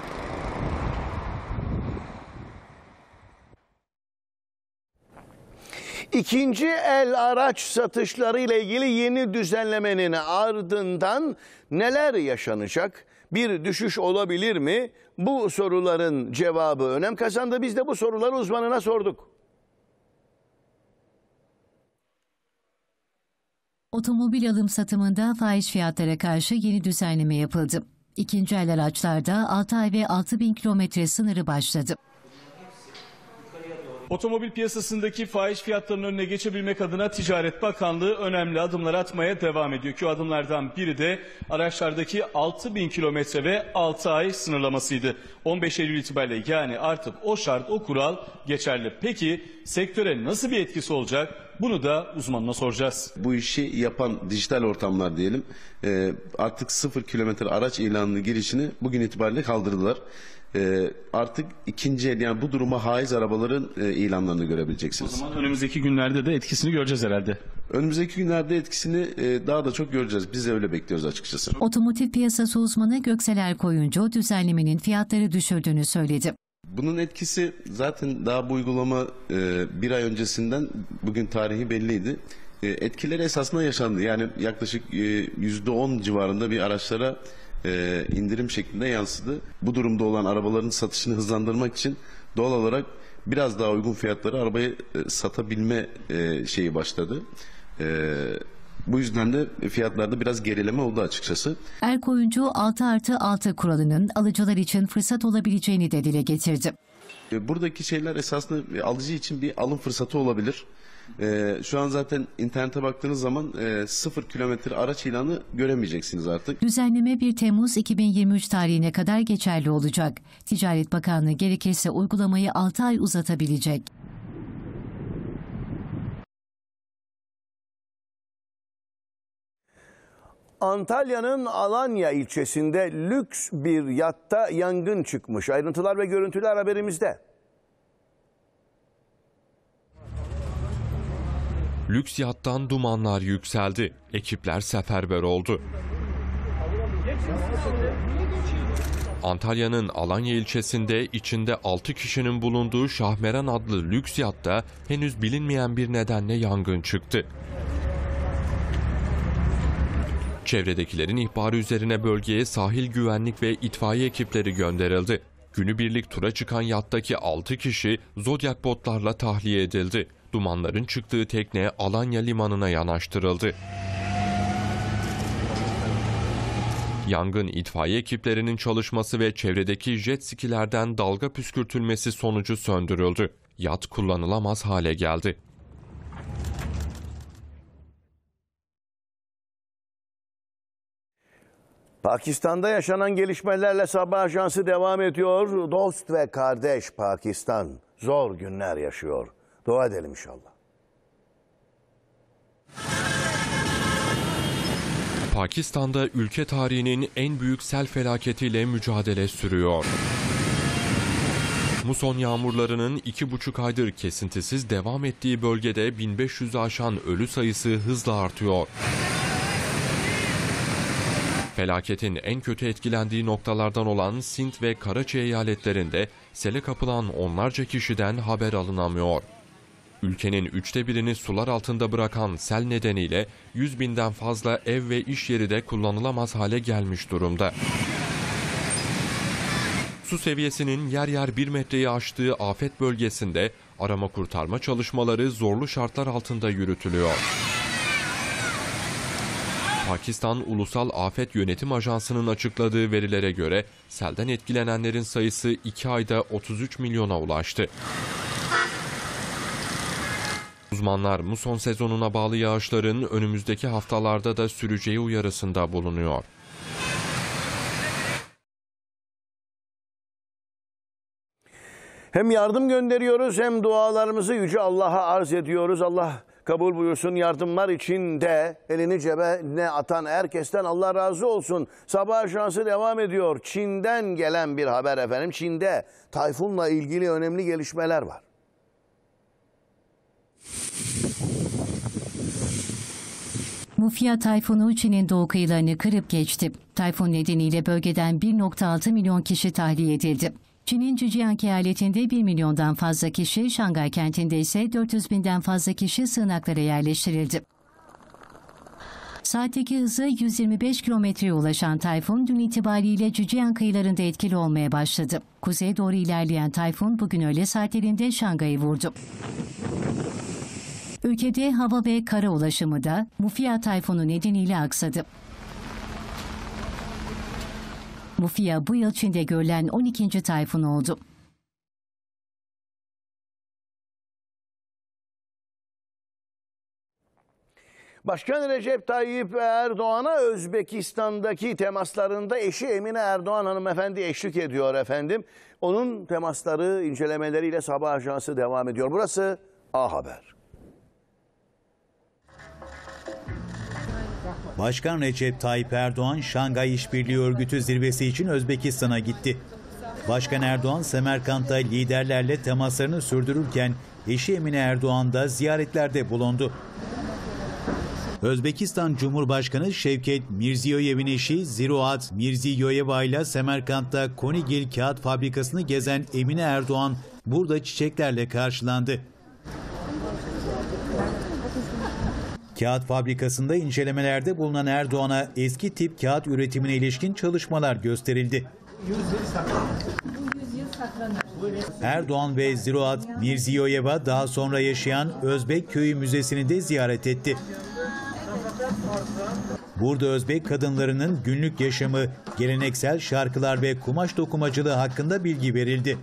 İkinci el araç satışları ile ilgili yeni düzenlemenin ardından neler yaşanacak? Bir düşüş olabilir mi? Bu soruların cevabı önem kazandı. Biz de bu soruları uzmanına sorduk. Otomobil alım satımında fahiş fiyatlara karşı yeni düzenleme yapıldı. İkinci el araçlarda altı ay ve altı bin kilometre sınırı başladı. Otomobil piyasasındaki fahiş fiyatların önüne geçebilmek adına Ticaret Bakanlığı önemli adımlar atmaya devam ediyor ki o adımlardan biri de araçlardaki altı bin kilometre ve altı ay sınırlamasıydı. on beş Eylül itibariyle yani artık o şart, o kural geçerli. Peki sektöre nasıl bir etkisi olacak? Bunu da uzmanına soracağız. Bu işi yapan dijital ortamlar diyelim artık sıfır kilometre araç ilanının girişini bugün itibariyle kaldırdılar. Ee, artık ikinci el, yani bu duruma haiz arabaların e, ilanlarını görebileceksiniz. O zaman önümüzdeki günlerde de etkisini göreceğiz herhalde. Önümüzdeki günlerde etkisini e, daha da çok göreceğiz. Biz de öyle bekliyoruz açıkçası. Otomotiv piyasası uzmanı Göksel Erkoyuncu düzenlemenin fiyatları düşürdüğünü söyledi. Bunun etkisi zaten daha bu uygulama e, bir ay öncesinden, bugün tarihi belliydi. E, etkileri esasında yaşandı. Yani yaklaşık e, yüzde on civarında bir araçlara e, indirim şeklinde yansıdı. Bu durumda olan arabaların satışını hızlandırmak için doğal olarak biraz daha uygun fiyatları arabayı e, satabilme e, şeyi başladı. E, bu yüzden de fiyatlarda biraz gerileme oldu açıkçası. Erkoyuncu altı artı altı kuralının alıcılar için fırsat olabileceğini de dile getirdi. Buradaki şeyler esasında alıcı için bir alım fırsatı olabilir. Ee, şu an zaten internete baktığınız zaman e, sıfır kilometre araç ilanı göremeyeceksiniz artık. Düzenleme bir Temmuz iki bin yirmi üç tarihine kadar geçerli olacak. Ticaret Bakanlığı gerekirse uygulamayı altı ay uzatabilecek. Antalya'nın Alanya ilçesinde lüks bir yatta yangın çıkmış. Ayrıntılar ve görüntüler haberimizde. Lüks yattan dumanlar yükseldi. Ekipler seferber oldu. Antalya'nın Alanya ilçesinde içinde altı kişinin bulunduğu Şahmeran adlı lüks yatta henüz bilinmeyen bir nedenle yangın çıktı. Çevredekilerin ihbarı üzerine bölgeye sahil güvenlik ve itfaiye ekipleri gönderildi. Günübirlik tura çıkan yattaki altı kişi Zodiac botlarla tahliye edildi. Dumanların çıktığı tekne Alanya limanına yanaştırıldı. Yangın itfaiye ekiplerinin çalışması ve çevredeki jet skilerden dalga püskürtülmesi sonucu söndürüldü. Yat kullanılamaz hale geldi. Pakistan'da yaşanan gelişmelerle Sabah Ajansı devam ediyor. Dost ve kardeş Pakistan zor günler yaşıyor. Dua edelim inşallah. Pakistan'da ülke tarihinin en büyük sel felaketiyle mücadele sürüyor. Muson yağmurlarının iki buçuk aydır kesintisiz devam ettiği bölgede bin beş yüzü aşan ölü sayısı hızla artıyor. Felaketin en kötü etkilendiği noktalardan olan Sint ve Karachi eyaletlerinde sele kapılan onlarca kişiden haber alınamıyor. Ülkenin üçte birini sular altında bırakan sel nedeniyle yüz binden fazla ev ve iş yeri de kullanılamaz hale gelmiş durumda. Su seviyesinin yer yer bir metreyi aştığı afet bölgesinde arama kurtarma çalışmaları zorlu şartlar altında yürütülüyor. Pakistan Ulusal Afet Yönetim Ajansı'nın açıkladığı verilere göre selden etkilenenlerin sayısı iki ayda otuz üç milyona ulaştı. Uzmanlar muson sezonuna bağlı yağışların önümüzdeki haftalarda da süreceği uyarısında bulunuyor. Hem yardım gönderiyoruz hem dualarımızı Yüce Allah'a arz ediyoruz. Allah kabul buyursun. Yardımlar için de elini cebe ne atan herkesten Allah razı olsun. Sabah ajansı devam ediyor. Çin'den gelen bir haber efendim. Çin'de tayfunla ilgili önemli gelişmeler var. Mufia tayfunu Çin'in doğu kıyılarını kırıp geçti. Tayfun nedeniyle bölgeden bir nokta altı milyon kişi tahliye edildi. Çin'in Zhejiang eyaletinde bir milyondan fazla kişi, Şangay kentinde ise dört yüz binden fazla kişi sığınaklara yerleştirildi. Saatteki hızı yüz yirmi beş kilometreye ulaşan tayfun dün itibariyle Zhejiang kıyılarında etkili olmaya başladı. Kuzeye doğru ilerleyen tayfun bugün öğle saatlerinde Şangay'ı vurdu. Ülkede hava ve kara ulaşımı da Mufia tayfunu nedeniyle aksadı. Mufia bu yıl Çin'de görülen on ikinci tayfun oldu. Başkan Recep Tayyip Erdoğan'a Özbekistan'daki temaslarında eşi Emine Erdoğan hanımefendi eşlik ediyor efendim. Onun temasları, incelemeleriyle Sabah ajansı devam ediyor. Burası A Haber. Başkan Recep Tayyip Erdoğan, Şangay İşbirliği Örgütü zirvesi için Özbekistan'a gitti. Başkan Erdoğan, Semerkant'ta liderlerle temaslarını sürdürürken eşi Emine Erdoğan da ziyaretlerde bulundu. Özbekistan Cumhurbaşkanı Şevket Mirziyoyev'in eşi Ziroat Mirziyoyeva ile Semerkant'ta Konigil Kağıt Fabrikası'nı gezen Emine Erdoğan burada çiçeklerle karşılandı. Kağıt fabrikasında incelemelerde bulunan Erdoğan'a eski tip kağıt üretimine ilişkin çalışmalar gösterildi. Erdoğan ve Ziroat Mirziyoyeva daha sonra yaşayan Özbek Köyü Müzesi'ni de ziyaret etti. Burada Özbek kadınlarının günlük yaşamı, geleneksel şarkılar ve kumaş dokumacılığı hakkında bilgi verildi.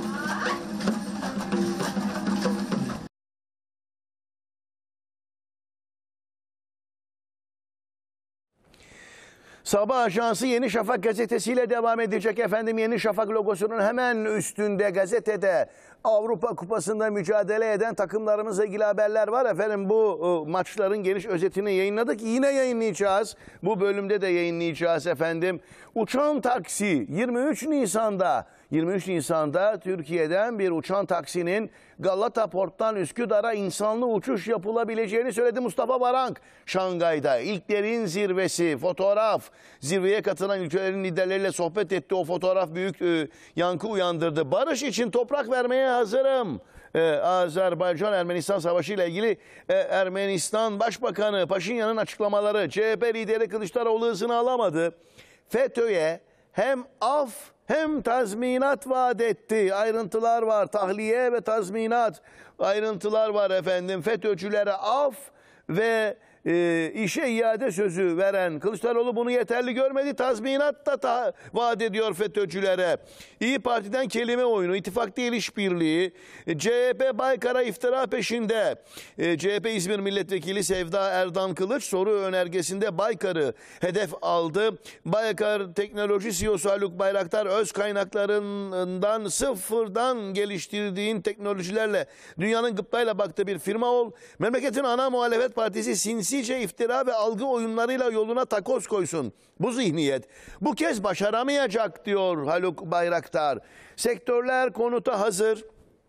Sabah ajansı Yeni Şafak gazetesiyle devam edecek efendim. Yeni Şafak logosunun hemen üstünde gazetede Avrupa Kupası'nda mücadele eden takımlarımızla ilgili haberler var efendim. Bu maçların geniş özetini yayınladık. Yine yayınlayacağız. Bu bölümde de yayınlayacağız efendim. Uçan taksi yirmi üç Nisan'da yirmi üç Nisan'da Türkiye'den bir uçan taksinin Galata Port'tan Üsküdar'a insanlı uçuş yapılabileceğini söyledi Mustafa Varank. Şangay'da ilklerin zirvesi, fotoğraf, zirveye katılan ülkelerin liderleriyle sohbet etti. O fotoğraf büyük e, yankı uyandırdı. Barış için toprak vermeye hazırım. Ee, Azerbaycan-Ermenistan Savaşı ile ilgili e, Ermenistan Başbakanı Paşinyan'ın açıklamaları. C H P lideri Kılıçdaroğlu hızını alamadı. FETÖ'ye hem af hem tazminat vaat etti. Ayrıntılar var. Tahliye ve tazminat ayrıntılar var efendim. FETÖ'cülere af ve e, işe iade sözü veren Kılıçdaroğlu bunu yeterli görmedi. Tazminat da ta vaat ediyor FETÖ'cülere. İyi Parti'den kelime oyunu, ittifak değil işbirliği. C H P Baykar'a iftira peşinde. E, C H P İzmir Milletvekili Sevda Erdan Kılıç soru önergesinde Baykar'ı hedef aldı. Baykar Teknoloji C E O'su Haluk Bayraktar öz kaynaklarından sıfırdan geliştirdiğin teknolojilerle dünyanın gıptayla baktığı bir firma ol. Memleketin ana muhalefet partisi sinsice iftira ve algı oyunlarıyla yoluna takoz koysun. Bu zihniyet bu kez başaramayacak diyor Haluk Bayraktar. Sektörler konuta hazır.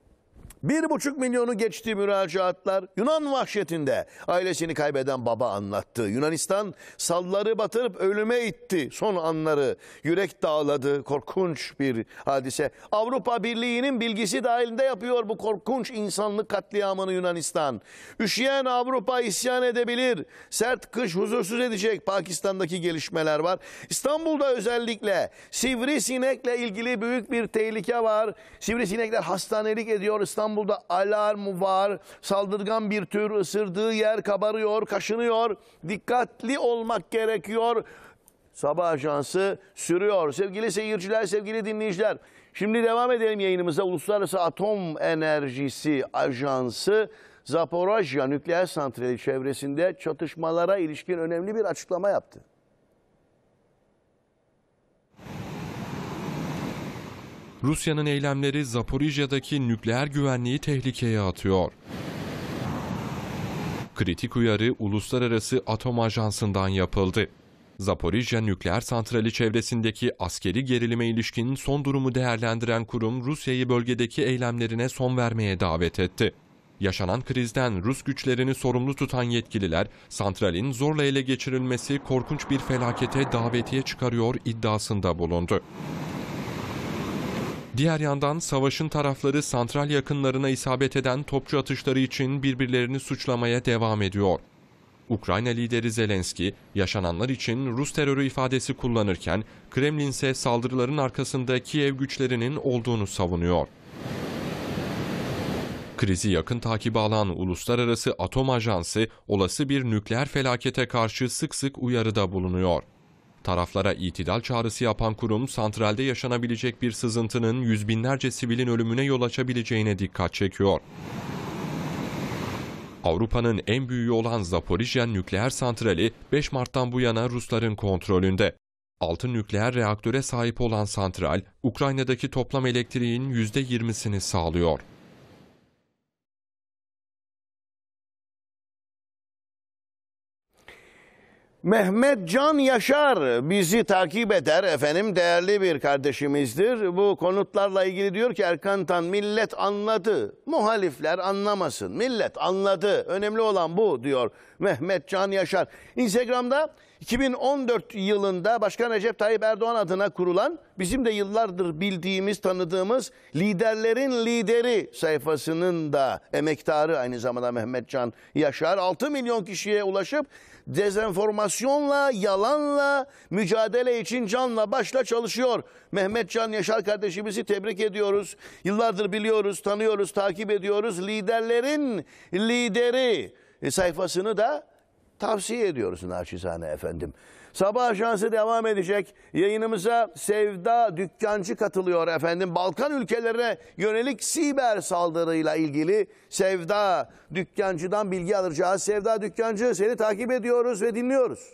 Bir buçuk milyonu geçti müracaatlar. Yunan vahşetinde ailesini kaybeden baba anlattı. Yunanistan salları batırıp ölüme itti son anları. Yürek dağladı. Korkunç bir hadise. Avrupa Birliği'nin bilgisi dahilinde yapıyor bu korkunç insanlık katliamını Yunanistan. Üşüyen Avrupa isyan edebilir. Sert kış huzursuz edecek. Pakistan'daki gelişmeler var. İstanbul'da özellikle sivrisinekle ilgili büyük bir tehlike var. Sivrisinekler hastanelik ediyor. İstanbul İstanbul'da alarm var. Saldırgan bir tür, ısırdığı yer kabarıyor, kaşınıyor. Dikkatli olmak gerekiyor. Sabah ajansı sürüyor. Sevgili seyirciler, sevgili dinleyiciler. Şimdi devam edelim yayınımıza. Uluslararası Atom Enerjisi Ajansı Zaporojye nükleer santrali çevresinde çatışmalara ilişkin önemli bir açıklama yaptı. Rusya'nın eylemleri Zaporijya'daki nükleer güvenliği tehlikeye atıyor. Kritik uyarı Uluslararası Atom Ajansı'ndan yapıldı. Zaporijya nükleer santrali çevresindeki askeri gerilime ilişkin son durumu değerlendiren kurum Rusya'yı bölgedeki eylemlerine son vermeye davet etti. Yaşanan krizden Rus güçlerini sorumlu tutan yetkililer, santralin zorla ele geçirilmesi korkunç bir felakete davetiye çıkarıyor iddiasında bulundu. Diğer yandan savaşın tarafları santral yakınlarına isabet eden topçu atışları için birbirlerini suçlamaya devam ediyor. Ukrayna lideri Zelenski, yaşananlar için Rus terörü ifadesi kullanırken, Kremlin ise saldırıların arkasında Kiev güçlerinin olduğunu savunuyor. Krizi yakın takibe alan Uluslararası Atom Ajansı, olası bir nükleer felakete karşı sık sık uyarıda bulunuyor. Taraflara itidal çağrısı yapan kurum, santralde yaşanabilecek bir sızıntının yüz binlerce sivilin ölümüne yol açabileceğine dikkat çekiyor. Avrupa'nın en büyüğü olan Zaporijya nükleer santrali beş Mart'tan bu yana Rusların kontrolünde. altı nükleer reaktöre sahip olan santral, Ukrayna'daki toplam elektriğin yüzde yirmisini sağlıyor. Mehmet Can Yaşar bizi takip eder efendim, değerli bir kardeşimizdir. Bu konutlarla ilgili diyor ki Erkan Tan, millet anladı, muhalifler anlamasın, millet anladı, önemli olan bu diyor Mehmet Can Yaşar. Instagram'da iki bin on dört yılında Başkan Recep Tayyip Erdoğan adına kurulan, bizim de yıllardır bildiğimiz, tanıdığımız liderlerin lideri sayfasının da emektarı aynı zamanda Mehmet Can Yaşar altı milyon kişiye ulaşıp dezenformasyonla, yalanla mücadele için canla başla çalışıyor. Mehmet Can Yaşar kardeşimizi tebrik ediyoruz. Yıllardır biliyoruz, tanıyoruz, takip ediyoruz. Liderlerin lideri sayfasını da tavsiye ediyoruz naçizane efendim. Sabah Ajansı devam edecek. Yayınımıza Sevda Dükkancı katılıyor efendim. Balkan ülkelerine yönelik siber saldırıyla ilgili Sevda Dükkancı'dan bilgi alacağız. Sevda Dükkancı, seni takip ediyoruz ve dinliyoruz.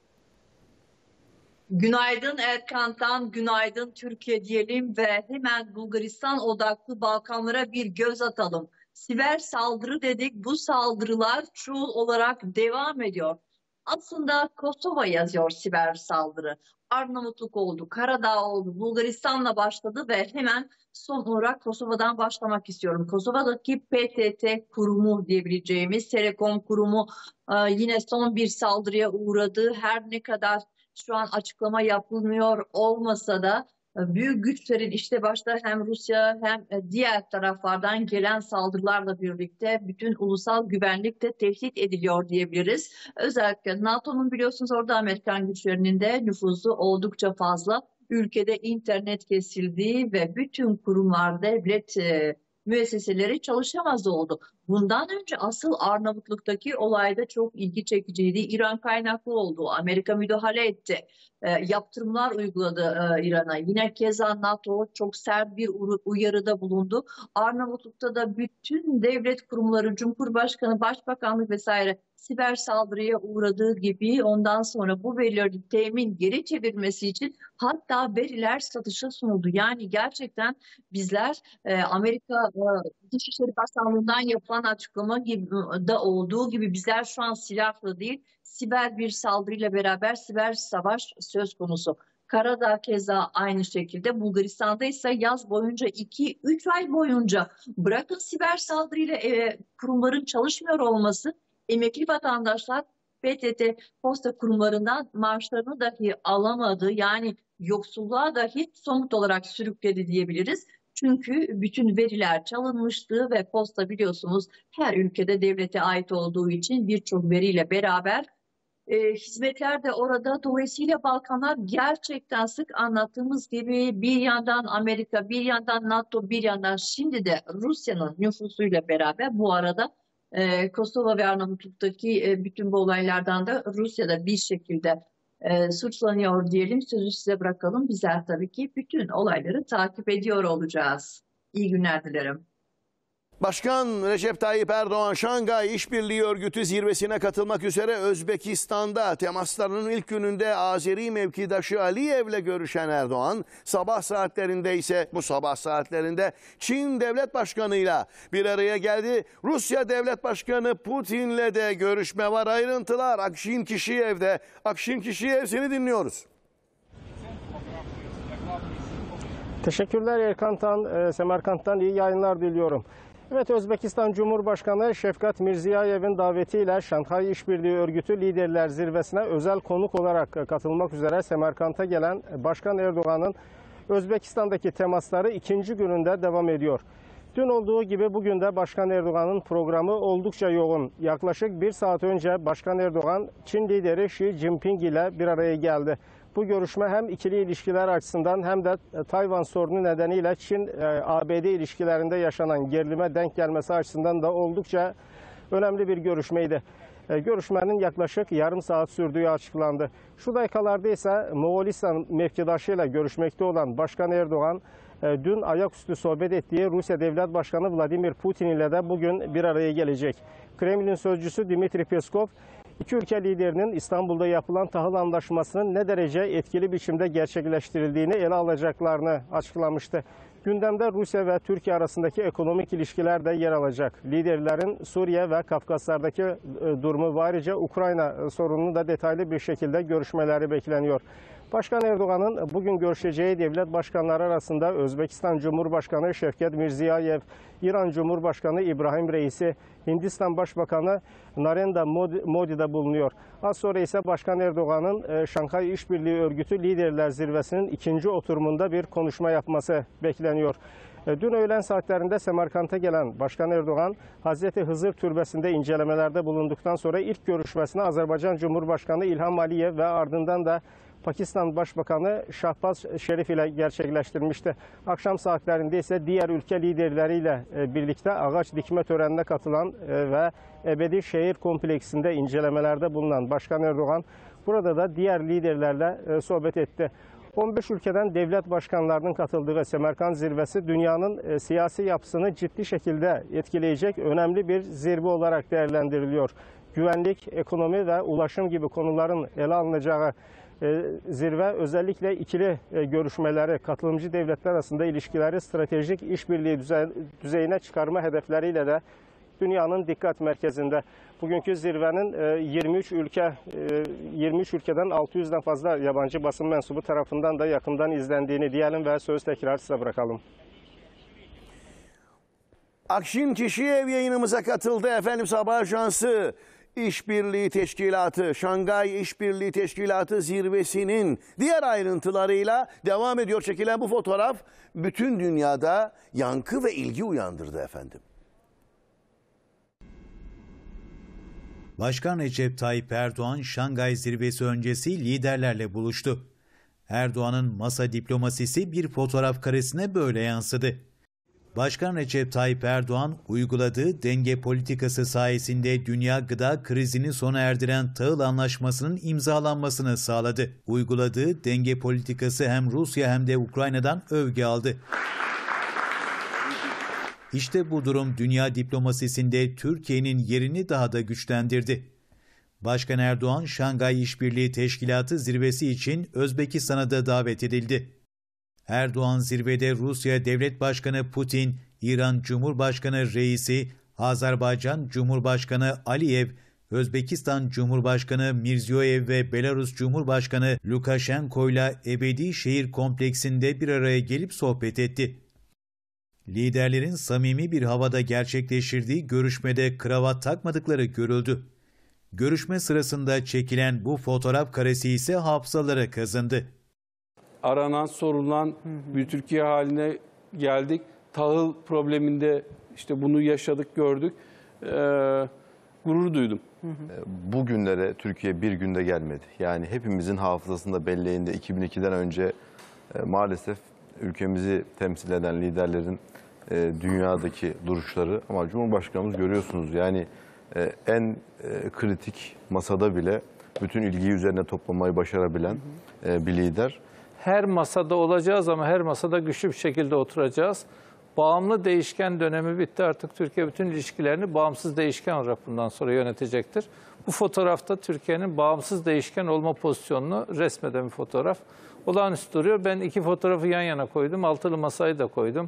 Günaydın Erkan'tan, günaydın Türkiye diyelim ve hemen Bulgaristan odaklı Balkanlara bir göz atalım. Siber saldırı dedik, bu saldırılar çoğul olarak devam ediyor. Aslında Kosova yazıyor siber saldırı. Arnavutluk oldu, Karadağ oldu, Bulgaristan'la başladı ve hemen son olarak Kosova'dan başlamak istiyorum. Kosova'daki P T T kurumu diyebileceğimiz Telekom kurumu yine son bir saldırıya uğradı. Her ne kadar şu an açıklama yapılmıyor olmasa da büyük güçlerin işte başta hem Rusya hem diğer taraflardan gelen saldırılarla birlikte bütün ulusal güvenlik de tehdit ediliyor diyebiliriz. Özellikle NATO'nun biliyorsunuz orada Amerikan güçlerinin de nüfusu oldukça fazla. Ülkede internet kesildi ve bütün kurumlar, devlet e, müesseseleri çalışamaz oldu. Bundan önce asıl Arnavutluk'taki olayda çok ilgi çekiciydi. İran kaynaklı oldu. Amerika müdahale etti. E, yaptırımlar uyguladı e, İran'a. Yine keza NATO çok sert bir uyarıda bulundu. Arnavutluk'ta da bütün devlet kurumları, Cumhurbaşkanı, Başbakanlık vesaire siber saldırıya uğradığı gibi ondan sonra bu verileri temin geri çevirmesi için hatta veriler satışa sunuldu. Yani gerçekten bizler e, Amerika e, Dışişleri Bakanlığı'ndan yapılan açıklama gibi da olduğu gibi bizler şu an silahla değil siber bir saldırıyla beraber siber savaş söz konusu. Karadağ keza aynı şekilde. Bulgaristan'da ise yaz boyunca iki üç ay boyunca bırakın siber saldırıyla e, kurumların çalışmıyor olması, emekli vatandaşlar P T T posta kurumlarından maaşlarını dahi alamadı. Yani yoksulluğa dahi somut olarak sürükledi diyebiliriz. Çünkü bütün veriler çalınmıştı ve posta biliyorsunuz her ülkede devlete ait olduğu için birçok veriyle beraber e, hizmetler de orada. Dolayısıyla Balkanlar gerçekten sık anlattığımız gibi bir yandan Amerika, bir yandan NATO, bir yandan şimdi de Rusya'nın nüfusuyla beraber bu arada e, Kosova ve Arnavutluk'taki e, bütün bu olaylardan da Rusya'da bir şekilde e, suçlanıyor diyelim. Sözü size bırakalım. Bizler tabii ki bütün olayları takip ediyor olacağız. İyi günler dilerim. Başkan Recep Tayyip Erdoğan, Şangay İşbirliği Örgütü zirvesine katılmak üzere Özbekistan'da. Temaslarının ilk gününde Azeri mevkidaşı Aliyev'le görüşen Erdoğan, sabah saatlerinde ise bu sabah saatlerinde Çin Devlet Başkanı'yla bir araya geldi. Rusya Devlet Başkanı Putin'le de görüşme var. Ayrıntılar Akşin Kişiyev'de. Akşin Kişiyev, seni dinliyoruz. Teşekkürler Erkan Tan, Semerkant'tan iyi yayınlar diliyorum. Evet, Özbekistan Cumhurbaşkanı Şefkat Mirziyayev'in davetiyle Şanghay İşbirliği Örgütü Liderler Zirvesi'ne özel konuk olarak katılmak üzere Semerkant'a gelen Başkan Erdoğan'ın Özbekistan'daki temasları ikinci gününde devam ediyor. Dün olduğu gibi bugün de Başkan Erdoğan'ın programı oldukça yoğun. Yaklaşık bir saat önce Başkan Erdoğan Çin lideri Xi Jinping ile bir araya geldi. Bu görüşme hem ikili ilişkiler açısından hem de Tayvan sorunu nedeniyle Çin-A B D ilişkilerinde yaşanan gerilime denk gelmesi açısından da oldukça önemli bir görüşmeydi. Görüşmenin yaklaşık yarım saat sürdüğü açıklandı. Şu dakikalarda ise Moğolistan mevkidaşıyla görüşmekte olan Başkan Erdoğan, dün ayaküstü sohbet ettiği Rusya Devlet Başkanı Vladimir Putin ile de bugün bir araya gelecek. Kremlin sözcüsü Dmitri Peskov, İki ülke liderinin İstanbul'da yapılan tahıl anlaşmasının ne derece etkili biçimde gerçekleştirildiğini ele alacaklarını açıklamıştı. Gündemde Rusya ve Türkiye arasındaki ekonomik ilişkiler de yer alacak. Liderlerin Suriye ve Kafkaslardaki durumu ve ayrıca Ukrayna sorununu da detaylı bir şekilde görüşmeleri bekleniyor. Başkan Erdoğan'ın bugün görüşeceği devlet başkanları arasında Özbekistan Cumhurbaşkanı Şevket Mirziyayev, İran Cumhurbaşkanı İbrahim Reisi, Hindistan Başbakanı Narendra Modi de bulunuyor. Az sonra ise Başkan Erdoğan'ın Şanghay İşbirliği Örgütü Liderler Zirvesi'nin ikinci oturumunda bir konuşma yapması bekleniyor. Dün öğlen saatlerinde Semerkant'a gelen Başkan Erdoğan, Hazreti Hızır Türbesi'nde incelemelerde bulunduktan sonra ilk görüşmesini Azerbaycan Cumhurbaşkanı İlham Aliyev ve ardından da Pakistan Başbakanı Şahbaz Şerif ile gerçekleştirmişti. Akşam saatlerinde ise diğer ülke liderleriyle birlikte ağaç dikme törenine katılan ve Ebedi Şehir Kompleksinde incelemelerde bulunan Başkan Erdoğan burada da diğer liderlerle sohbet etti. on beş ülkeden devlet başkanlarının katıldığı Semerkant zirvesi dünyanın siyasi yapısını ciddi şekilde etkileyecek önemli bir zirve olarak değerlendiriliyor. Güvenlik, ekonomi ve ulaşım gibi konuların ele alınacağı zirve özellikle ikili görüşmeleri, katılımcı devletler arasında ilişkileri stratejik işbirliği düzeyine çıkarma hedefleriyle de dünyanın dikkat merkezinde. Bugünkü zirvenin yirmi üç ülke yirmi üç ülkeden altı yüzden fazla yabancı basın mensubu tarafından da yakından izlendiğini diyelim ve söz tekrar size bırakalım. Akşin Kişiyev yayınımıza katıldı. Efendim, Sabah Ajansı İşbirliği Teşkilatı, Şangay İşbirliği Teşkilatı zirvesinin diğer ayrıntılarıyla devam ediyor. Çekilen bu fotoğraf bütün dünyada yankı ve ilgi uyandırdı efendim. Başkan Recep Tayyip Erdoğan, Şangay zirvesi öncesi liderlerle buluştu. Erdoğan'ın masa diplomasisi bir fotoğraf karesine böyle yansıdı. Başkan Recep Tayyip Erdoğan, uyguladığı denge politikası sayesinde dünya gıda krizini sona erdiren tahıl anlaşmasının imzalanmasını sağladı. Uyguladığı denge politikası hem Rusya hem de Ukrayna'dan övgü aldı. İşte bu durum dünya diplomasisinde Türkiye'nin yerini daha da güçlendirdi. Başkan Erdoğan, Şangay İşbirliği Teşkilatı zirvesi için Özbekistan'a da davet edildi. Erdoğan zirvede Rusya Devlet Başkanı Putin, İran Cumhurbaşkanı Reisi, Azerbaycan Cumhurbaşkanı Aliyev, Özbekistan Cumhurbaşkanı Mirziyoyev ve Belarus Cumhurbaşkanı Lukashenko ile Ebedi Şehir Kompleksinde bir araya gelip sohbet etti. Liderlerin samimi bir havada gerçekleştirdiği görüşmede kravat takmadıkları görüldü. Görüşme sırasında çekilen bu fotoğraf karesi ise hafızalara kazındı. Aranan, sorulan bir Türkiye haline geldik. Tahıl probleminde işte bunu yaşadık, gördük. Ee, gurur duydum. Bugünlere Türkiye bir günde gelmedi. Yani hepimizin hafızasında, belleğinde iki bin ikiden önce e, maalesef ülkemizi temsil eden liderlerin e, dünyadaki duruşları, ama Cumhurbaşkanımız görüyorsunuz yani e, en e, kritik masada bile bütün ilgiyi üzerine toplamayı başarabilen e, bir lider. Her masada olacağız ama her masada güçlü bir şekilde oturacağız. Bağımlı değişken dönemi bitti. Artık Türkiye bütün ilişkilerini bağımsız değişken olarak bundan sonra yönetecektir. Bu fotoğrafta Türkiye'nin bağımsız değişken olma pozisyonunu resmeden bir fotoğraf. Olağanüstü duruyor. Ben iki fotoğrafı yan yana koydum. Altılı masayı da koydum.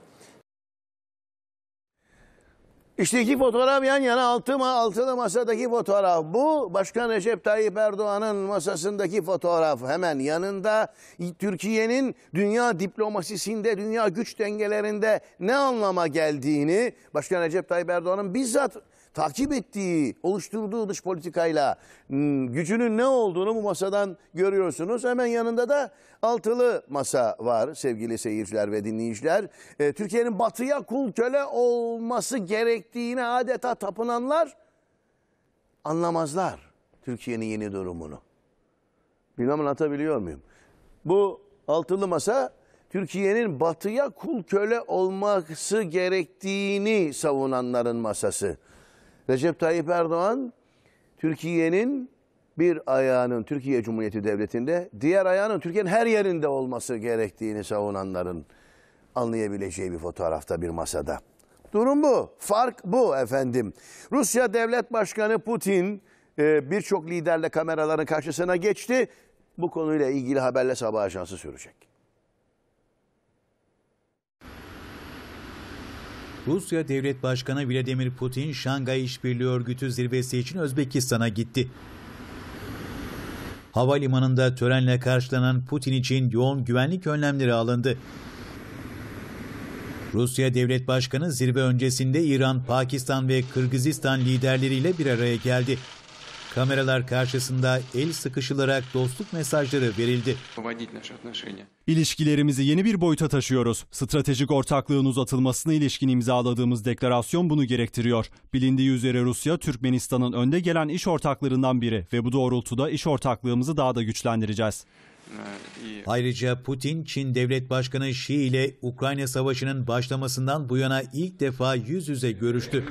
İşte iki fotoğraf yan yana, altı mı, altılı masadaki fotoğraf. Bu Başkan Recep Tayyip Erdoğan'ın masasındaki fotoğraf. Hemen yanında Türkiye'nin dünya diplomasisinde, dünya güç dengelerinde ne anlama geldiğini Başkan Recep Tayyip Erdoğan'ın bizzat takip ettiği, oluşturduğu dış politikayla gücünün ne olduğunu bu masadan görüyorsunuz. Hemen yanında da altılı masa var sevgili seyirciler ve dinleyiciler. E, Türkiye'nin batıya kul köle olması gerektiğine adeta tapınanlar anlamazlar Türkiye'nin yeni durumunu. Bilmem anlatabiliyor muyum? Bu altılı masa Türkiye'nin batıya kul köle olması gerektiğini savunanların masası. Recep Tayyip Erdoğan, Türkiye'nin bir ayağının Türkiye Cumhuriyeti Devleti'nde, diğer ayağının Türkiye'nin her yerinde olması gerektiğini savunanların anlayabileceği bir fotoğrafta, bir masada. Durum bu, fark bu efendim. Rusya Devlet Başkanı Putin birçok liderle kameraların karşısına geçti. Bu konuyla ilgili haberle Sabah Ajansı sürecek. Rusya Devlet Başkanı Vladimir Putin, Şangay İşbirliği Örgütü zirvesi için Özbekistan'a gitti. Havalimanında törenle karşılanan Putin için yoğun güvenlik önlemleri alındı. Rusya Devlet Başkanı zirve öncesinde İran, Pakistan ve Kırgızistan liderleriyle bir araya geldi. Kameralar karşısında el sıkışılarak dostluk mesajları verildi. İlişkilerimizi yeni bir boyuta taşıyoruz. Stratejik ortaklığın uzatılmasına ilişkin imzaladığımız deklarasyon bunu gerektiriyor. Bilindiği üzere Rusya, Türkmenistan'ın önde gelen iş ortaklarından biri ve bu doğrultuda iş ortaklığımızı daha da güçlendireceğiz. Ayrıca Putin, Çin Devlet Başkanı Xi ile Ukrayna Savaşı'nın başlamasından bu yana ilk defa yüz yüze görüştü.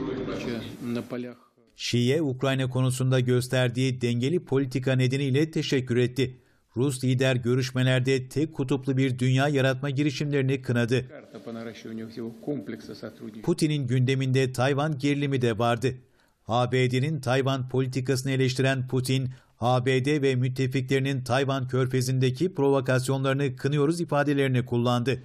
Şi'ye Ukrayna konusunda gösterdiği dengeli politika nedeniyle teşekkür etti. Rus lider görüşmelerde tek kutuplu bir dünya yaratma girişimlerini kınadı. Putin'in gündeminde Tayvan gerilimi de vardı. A B D'nin Tayvan politikasını eleştiren Putin, A B D ve müttefiklerinin Tayvan körfezindeki provokasyonlarını kınıyoruz ifadelerini kullandı.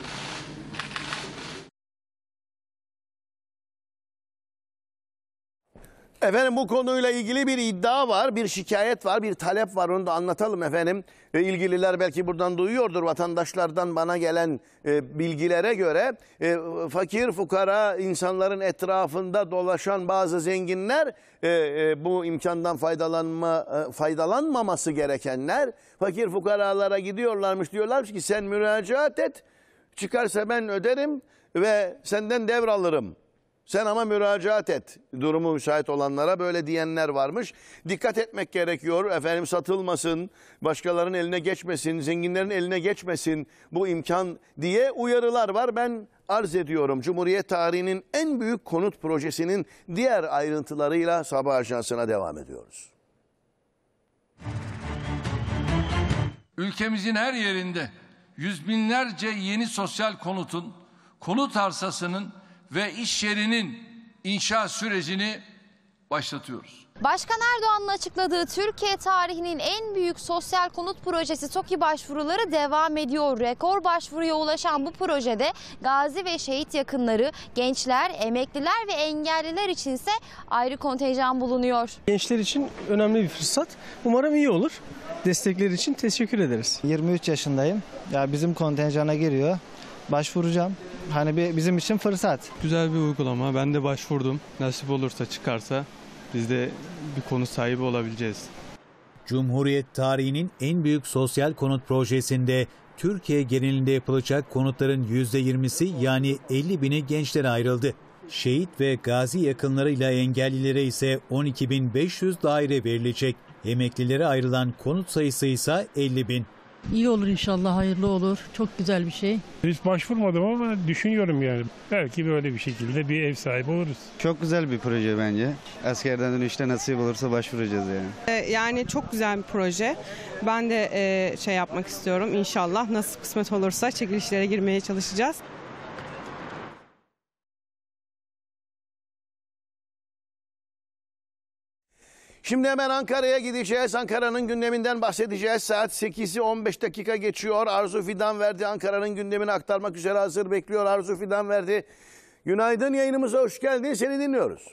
Efendim bu konuyla ilgili bir iddia var, bir şikayet var, bir talep var. Onu da anlatalım efendim. E, ilgililer belki buradan duyuyordur. Vatandaşlardan bana gelen e, bilgilere göre e, fakir fukara insanların etrafında dolaşan bazı zenginler, e, e, bu imkandan faydalanma e, faydalanmaması gerekenler fakir fukaralara gidiyorlarmış, diyorlarmış ki sen müracaat et, çıkarsa ben öderim ve senden devralırım. Sen ama müracaat et. Durumu müsait olanlara böyle diyenler varmış. Dikkat etmek gerekiyor. Efendim satılmasın, başkalarının eline geçmesin, zenginlerin eline geçmesin bu imkan diye uyarılar var. Ben arz ediyorum. Cumhuriyet tarihinin en büyük konut projesinin diğer ayrıntılarıyla Sabah Ajansı'na devam ediyoruz. Ülkemizin her yerinde yüz binlerce yeni sosyal konutun, konut arsasının ve iş yerinin inşa sürecini başlatıyoruz. Başkan Erdoğan'ın açıkladığı Türkiye tarihinin en büyük sosyal konut projesi TOKİ başvuruları devam ediyor. Rekor başvuruya ulaşan bu projede gazi ve şehit yakınları, gençler, emekliler ve engelliler içinse ayrı kontenjan bulunuyor. Gençler için önemli bir fırsat. Umarım iyi olur. Destekleri için teşekkür ederiz. yirmi üç yaşındayım. Ya bizim kontenjana giriyor. Başvuracağım. Hani bir, bizim için fırsat. Güzel bir uygulama. Ben de başvurdum. Nasip olursa çıkarsa biz de bir konut sahibi olabileceğiz. Cumhuriyet tarihinin en büyük sosyal konut projesinde Türkiye genelinde yapılacak konutların yüzde yirmisi yani elli bini gençlere ayrıldı. Şehit ve gazi yakınlarıyla engellilere ise on iki bin beş yüz daire verilecek. Emeklilere ayrılan konut sayısı ise elli bin. İyi olur inşallah, hayırlı olur. Çok güzel bir şey. Hiç başvurmadım ama düşünüyorum yani. Belki böyle bir şekilde bir ev sahibi oluruz. Çok güzel bir proje bence. Askerden dönüşte nasip olursa başvuracağız yani. Yani çok güzel bir proje. Ben de şey yapmak istiyorum. İnşallah nasıl kısmet olursa çekilişlere girmeye çalışacağız. Şimdi hemen Ankara'ya gideceğiz. Ankara'nın gündeminden bahsedeceğiz. Saat sekizi on beş dakika geçiyor. Arzu Fidanverdi Ankara'nın gündemini aktarmak üzere hazır bekliyor. Arzu Fidanverdi, günaydın, yayınımıza hoş geldin. Seni dinliyoruz.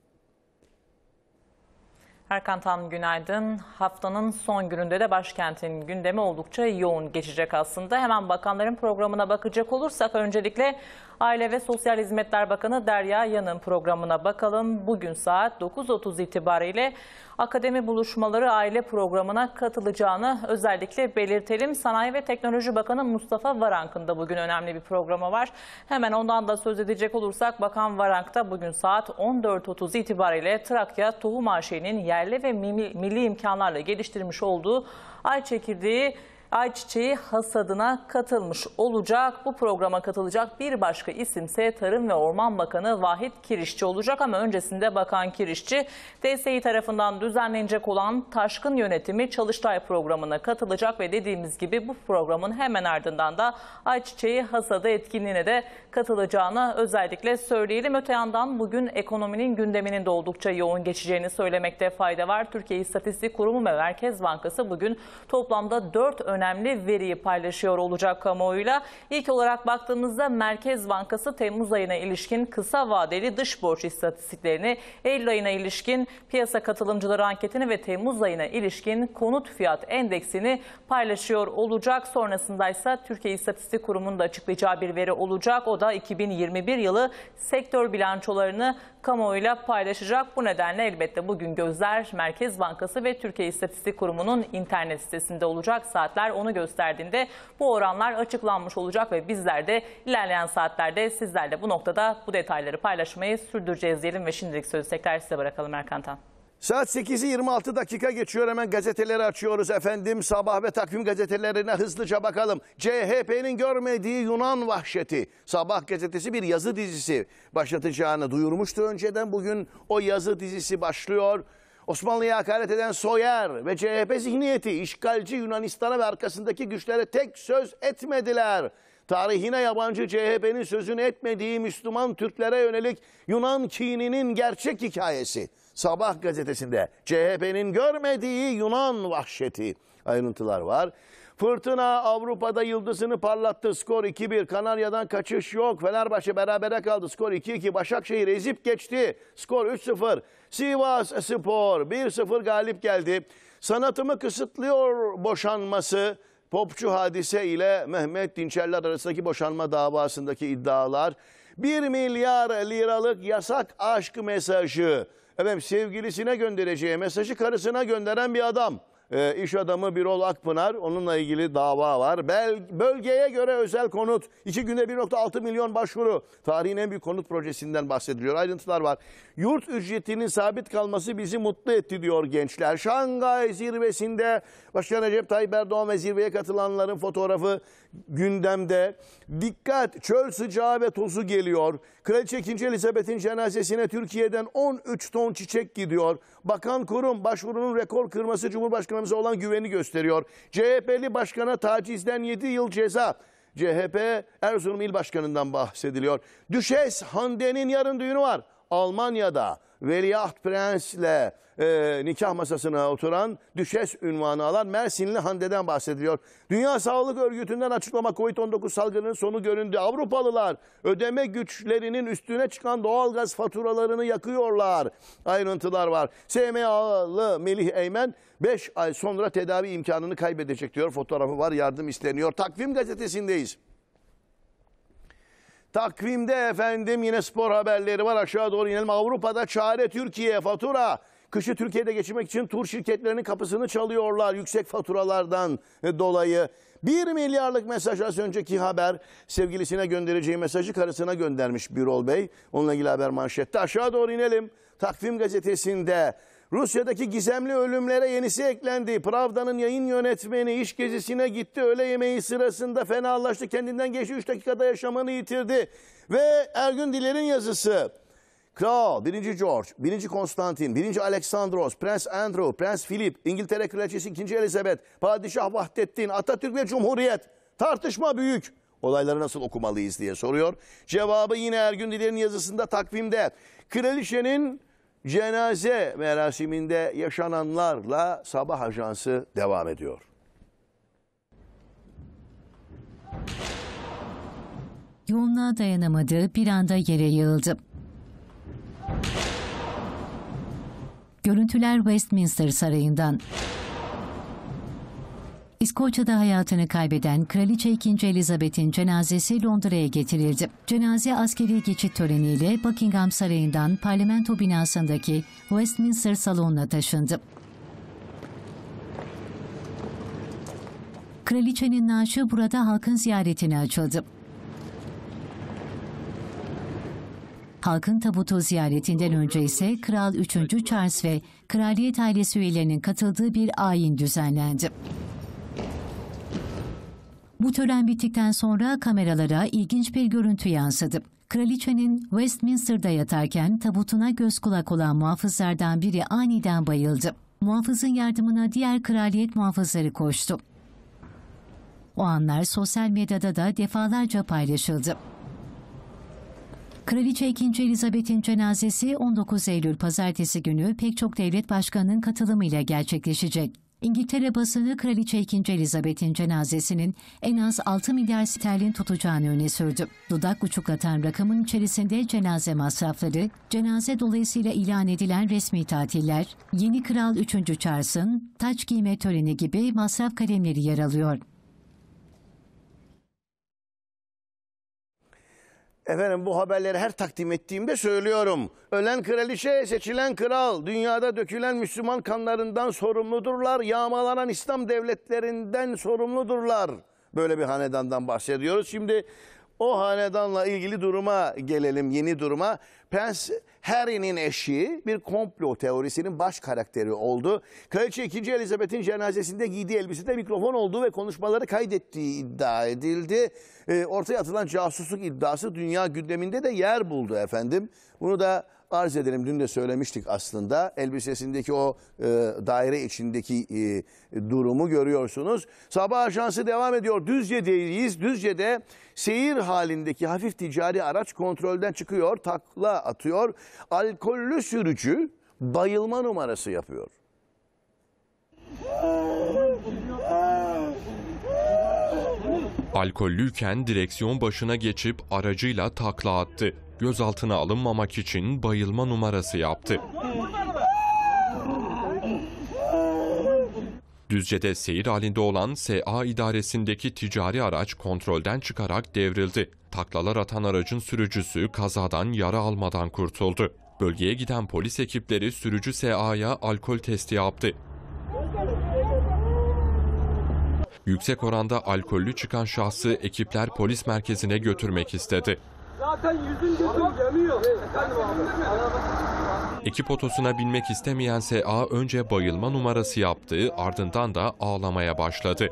Erkan Tan, günaydın. Haftanın son gününde de başkentin gündemi oldukça yoğun geçecek aslında. Hemen bakanların programına bakacak olursak öncelikle Aile ve Sosyal Hizmetler Bakanı Derya Yan'ın programına bakalım. Bugün saat dokuz otuz itibariyle akademi buluşmaları aile programına katılacağını özellikle belirtelim. Sanayi ve Teknoloji Bakanı Mustafa Varank'ın da bugün önemli bir programı var. Hemen ondan da söz edecek olursak Bakan Varank da bugün saat on dört otuz itibariyle Trakya Tohum A Ş'nin yerli ve milli imkanlarla geliştirmiş olduğu ay çekirdeği ayçiçeği hasadına katılmış olacak. Bu programa katılacak bir başka isimse Tarım ve Orman Bakanı Vahit Kirişçi olacak ama öncesinde Bakan Kirişçi D S İ tarafından düzenlenecek olan Taşkın Yönetimi Çalıştay programına katılacak ve dediğimiz gibi bu programın hemen ardından da ayçiçeği hasadı etkinliğine de katılacağını özellikle söyleyelim. Öte yandan bugün ekonominin gündeminin de oldukça yoğun geçeceğini söylemekte fayda var. Türkiye İstatistik Kurumu ve Merkez Bankası bugün toplamda dört önemli veriyi paylaşıyor olacak kamuoyuyla. İlk olarak baktığımızda Merkez Bankası Temmuz ayına ilişkin kısa vadeli dış borç istatistiklerini, Eylül ayına ilişkin piyasa katılımcıları anketini ve Temmuz ayına ilişkin konut fiyat endeksini paylaşıyor olacak. Sonrasında ise Türkiye İstatistik Kurumu'nun da açıklayacağı bir veri olacak. O da iki bin yirmi bir yılı sektör bilançolarını kamuoyuyla paylaşacak. Bu nedenle elbette bugün gözler Merkez Bankası ve Türkiye İstatistik Kurumu'nun internet sitesinde olacak. Saatler onu gösterdiğinde bu oranlar açıklanmış olacak ve bizler de ilerleyen saatlerde sizlerle bu noktada bu detayları paylaşmayı sürdüreceğiz diyelim ve şimdilik sözü tekrar size bırakalım Erkan Tan. Saat sekizi yirmi altı dakika geçiyor. Hemen gazeteleri açıyoruz efendim. Sabah ve Takvim gazetelerine hızlıca bakalım. C H P'nin görmediği Yunan vahşeti. Sabah gazetesi bir yazı dizisi başlatacağını duyurmuştu önceden. Bugün o yazı dizisi başlıyor. Osmanlı'ya hakaret eden Soyer ve C H P zihniyeti işgalci Yunanistan'a ve arkasındaki güçlere tek söz etmediler. Tarihine yabancı C H P'nin sözünü etmediği Müslüman Türklere yönelik Yunan kininin gerçek hikayesi. Sabah gazetesinde C H P'nin görmediği Yunan vahşeti ayrıntılar var. Fırtına Avrupa'da yıldızını parlattı. Skor iki bir. Kanarya'dan kaçış yok. Fenerbahçe berabere kaldı. Skor iki iki. Başakşehir ezip geçti. Skor üç sıfır. Sivas Spor bir sıfır galip geldi. Sanatımı kısıtlıyor boşanması. Popçu Hadise ile Mehmet Dinçerler arasındaki boşanma davasındaki iddialar. bir milyar liralık yasak aşk mesajı. Evet, sevgilisine göndereceği mesajı karısına gönderen bir adam. E, iş adamı Birol Akpınar, onunla ilgili dava var. Bel, bölgeye göre özel konut. İki günde bir nokta altı milyon başvuru. Tarihin en büyük konut projesinden bahsediliyor. Ayrıntılar var. Yurt ücretinin sabit kalması bizi mutlu etti diyor gençler. Şangay zirvesinde Başkan Recep Tayyip Erdoğan ve zirveye katılanların fotoğrafı gündemde. Dikkat, çöl sıcağı ve tozu geliyor. Kraliçe ikinci. Elizabeth'in cenazesine Türkiye'den on üç ton çiçek gidiyor. Bakan kurum başvurunun rekor kırması Cumhurbaşkanımıza olan güveni gösteriyor. C H P'li başkana tacizden yedi yıl ceza. C H P Erzurum İl Başkanı'ndan bahsediliyor. Düşes Hande'nin yarın düğünü var. Almanya'da Veliaht Prens'le e, nikah masasına oturan Düşes ünvanı alan Mersinli Hande'den bahsediliyor. Dünya Sağlık Örgütü'nden açıklama, Covid on dokuz salgının sonu göründü. Avrupalılar ödeme güçlerinin üstüne çıkan doğalgaz faturalarını yakıyorlar. Ayrıntılar var. S M A'lı Melih Eymen beş ay sonra tedavi imkanını kaybedecek diyor. Fotoğrafı var, yardım isteniyor. Takvim gazetesindeyiz. Takvimde efendim yine spor haberleri var. Aşağı doğru inelim. Avrupa'da çare Türkiye fatura. Kışı Türkiye'de geçirmek için tur şirketlerinin kapısını çalıyorlar yüksek faturalardan dolayı. Bir milyarlık mesaj, az önceki haber. Sevgilisine göndereceği mesajı karısına göndermiş Birol Bey. Onunla ilgili haber manşette. Aşağı doğru inelim. Takvim gazetesinde Rusya'daki gizemli ölümlere yenisi eklendi. Pravda'nın yayın yönetmeni iş gezisine gitti. Öğle yemeği sırasında fenalaştı. Kendinden geçti. üç dakikada yaşamını yitirdi. Ve Ergün Diler'in yazısı. Kral birinci. George, birinci. Konstantin, birinci. Alexandros, Prens Andrew, Prens Philip, İngiltere Kraliçesi ikinci. Elizabeth, Padişah Vahdettin, Atatürk ve Cumhuriyet. Tartışma büyük. Olayları nasıl okumalıyız diye soruyor. Cevabı yine Ergün Diler'in yazısında Takvim'de. Kraliçenin Cenaze merasiminde yaşananlarla Sabah ajansı devam ediyor. Yoğunluğa dayanamadı, bir anda yere yığıldı. Görüntüler Westminster Sarayı'ndan. İskoçya'da hayatını kaybeden Kraliçe ikinci. Elizabeth'in cenazesi Londra'ya getirildi. Cenaze askeri geçit töreniyle Buckingham Sarayı'ndan parlamento binasındaki Westminster salonuna taşındı. Kraliçenin naaşı burada halkın ziyaretine açıldı. Halkın tabutu ziyaretinden önce ise Kral üçüncü. Charles ve kraliyet ailesi üyelerinin katıldığı bir ayin düzenlendi. Bu tören bittikten sonra kameralara ilginç bir görüntü yansıdı. Kraliçenin Westminster'da yatarken tabutuna göz kulak olan muhafızlardan biri aniden bayıldı. Muhafızın yardımına diğer kraliyet muhafızları koştu. O anlar sosyal medyada da defalarca paylaşıldı. Kraliçe ikinci. Elizabeth'in cenazesi on dokuz Eylül Pazartesi günü pek çok devlet başkanının katılımıyla gerçekleşecek. İngiltere basını Kraliçe ikinci. Elizabeth'in cenazesinin en az altı milyar sterlin tutacağını öne sürdü. Dudak uçuklatan rakamın içerisinde cenaze masrafları, cenaze dolayısıyla ilan edilen resmi tatiller, yeni Kral üçüncü. Charles'ın taç giyme töreni gibi masraf kalemleri yer alıyor. Efendim bu haberleri her takdim ettiğimde söylüyorum. Ölen kraliçe, seçilen kral, dünyada dökülen Müslüman kanlarından sorumludurlar. Yağmalanan İslam devletlerinden sorumludurlar. Böyle bir hanedandan bahsediyoruz. Şimdi o hanedanla ilgili duruma gelelim, yeni duruma. Prens Harry'nin eşi bir komplo teorisinin baş karakteri oldu. Kraliçe ikinci. Elizabeth'in cenazesinde giydiği elbisede mikrofon olduğu ve konuşmaları kaydettiği iddia edildi. E, ortaya atılan casusluk iddiası dünya gündeminde de yer buldu efendim. Bunu da arz edelim. Dün de söylemiştik aslında. Elbisesindeki o e, daire içindeki e, durumu görüyorsunuz. Sabah ajansı devam ediyor. Düzce'deyiz. Düzce'de seyir halindeki hafif ticari araç kontrolden çıkıyor, takla atıyor. Alkollü sürücü bayılma numarası yapıyor. Alkollüyken direksiyon başına geçip aracıyla takla attı. Gözaltına alınmamak için bayılma numarası yaptı. Düzce'de seyir halinde olan S A idaresindeki ticari araç kontrolden çıkarak devrildi. Taklalar atan aracın sürücüsü kazadan yara almadan kurtuldu. Bölgeye giden polis ekipleri sürücü S A'ya alkol testi yaptı. Yüksek oranda alkollü çıkan şahsı ekipler polis merkezine götürmek istedi. Zaten yüzün gözün yanıyor. Ekip otosuna binmek istemeyen S A önce bayılma numarası yaptı, ardından da ağlamaya başladı.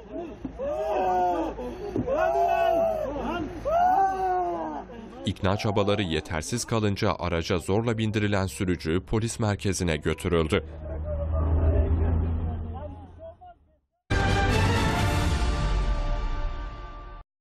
İkna çabaları yetersiz kalınca araca zorla bindirilen sürücü polis merkezine götürüldü.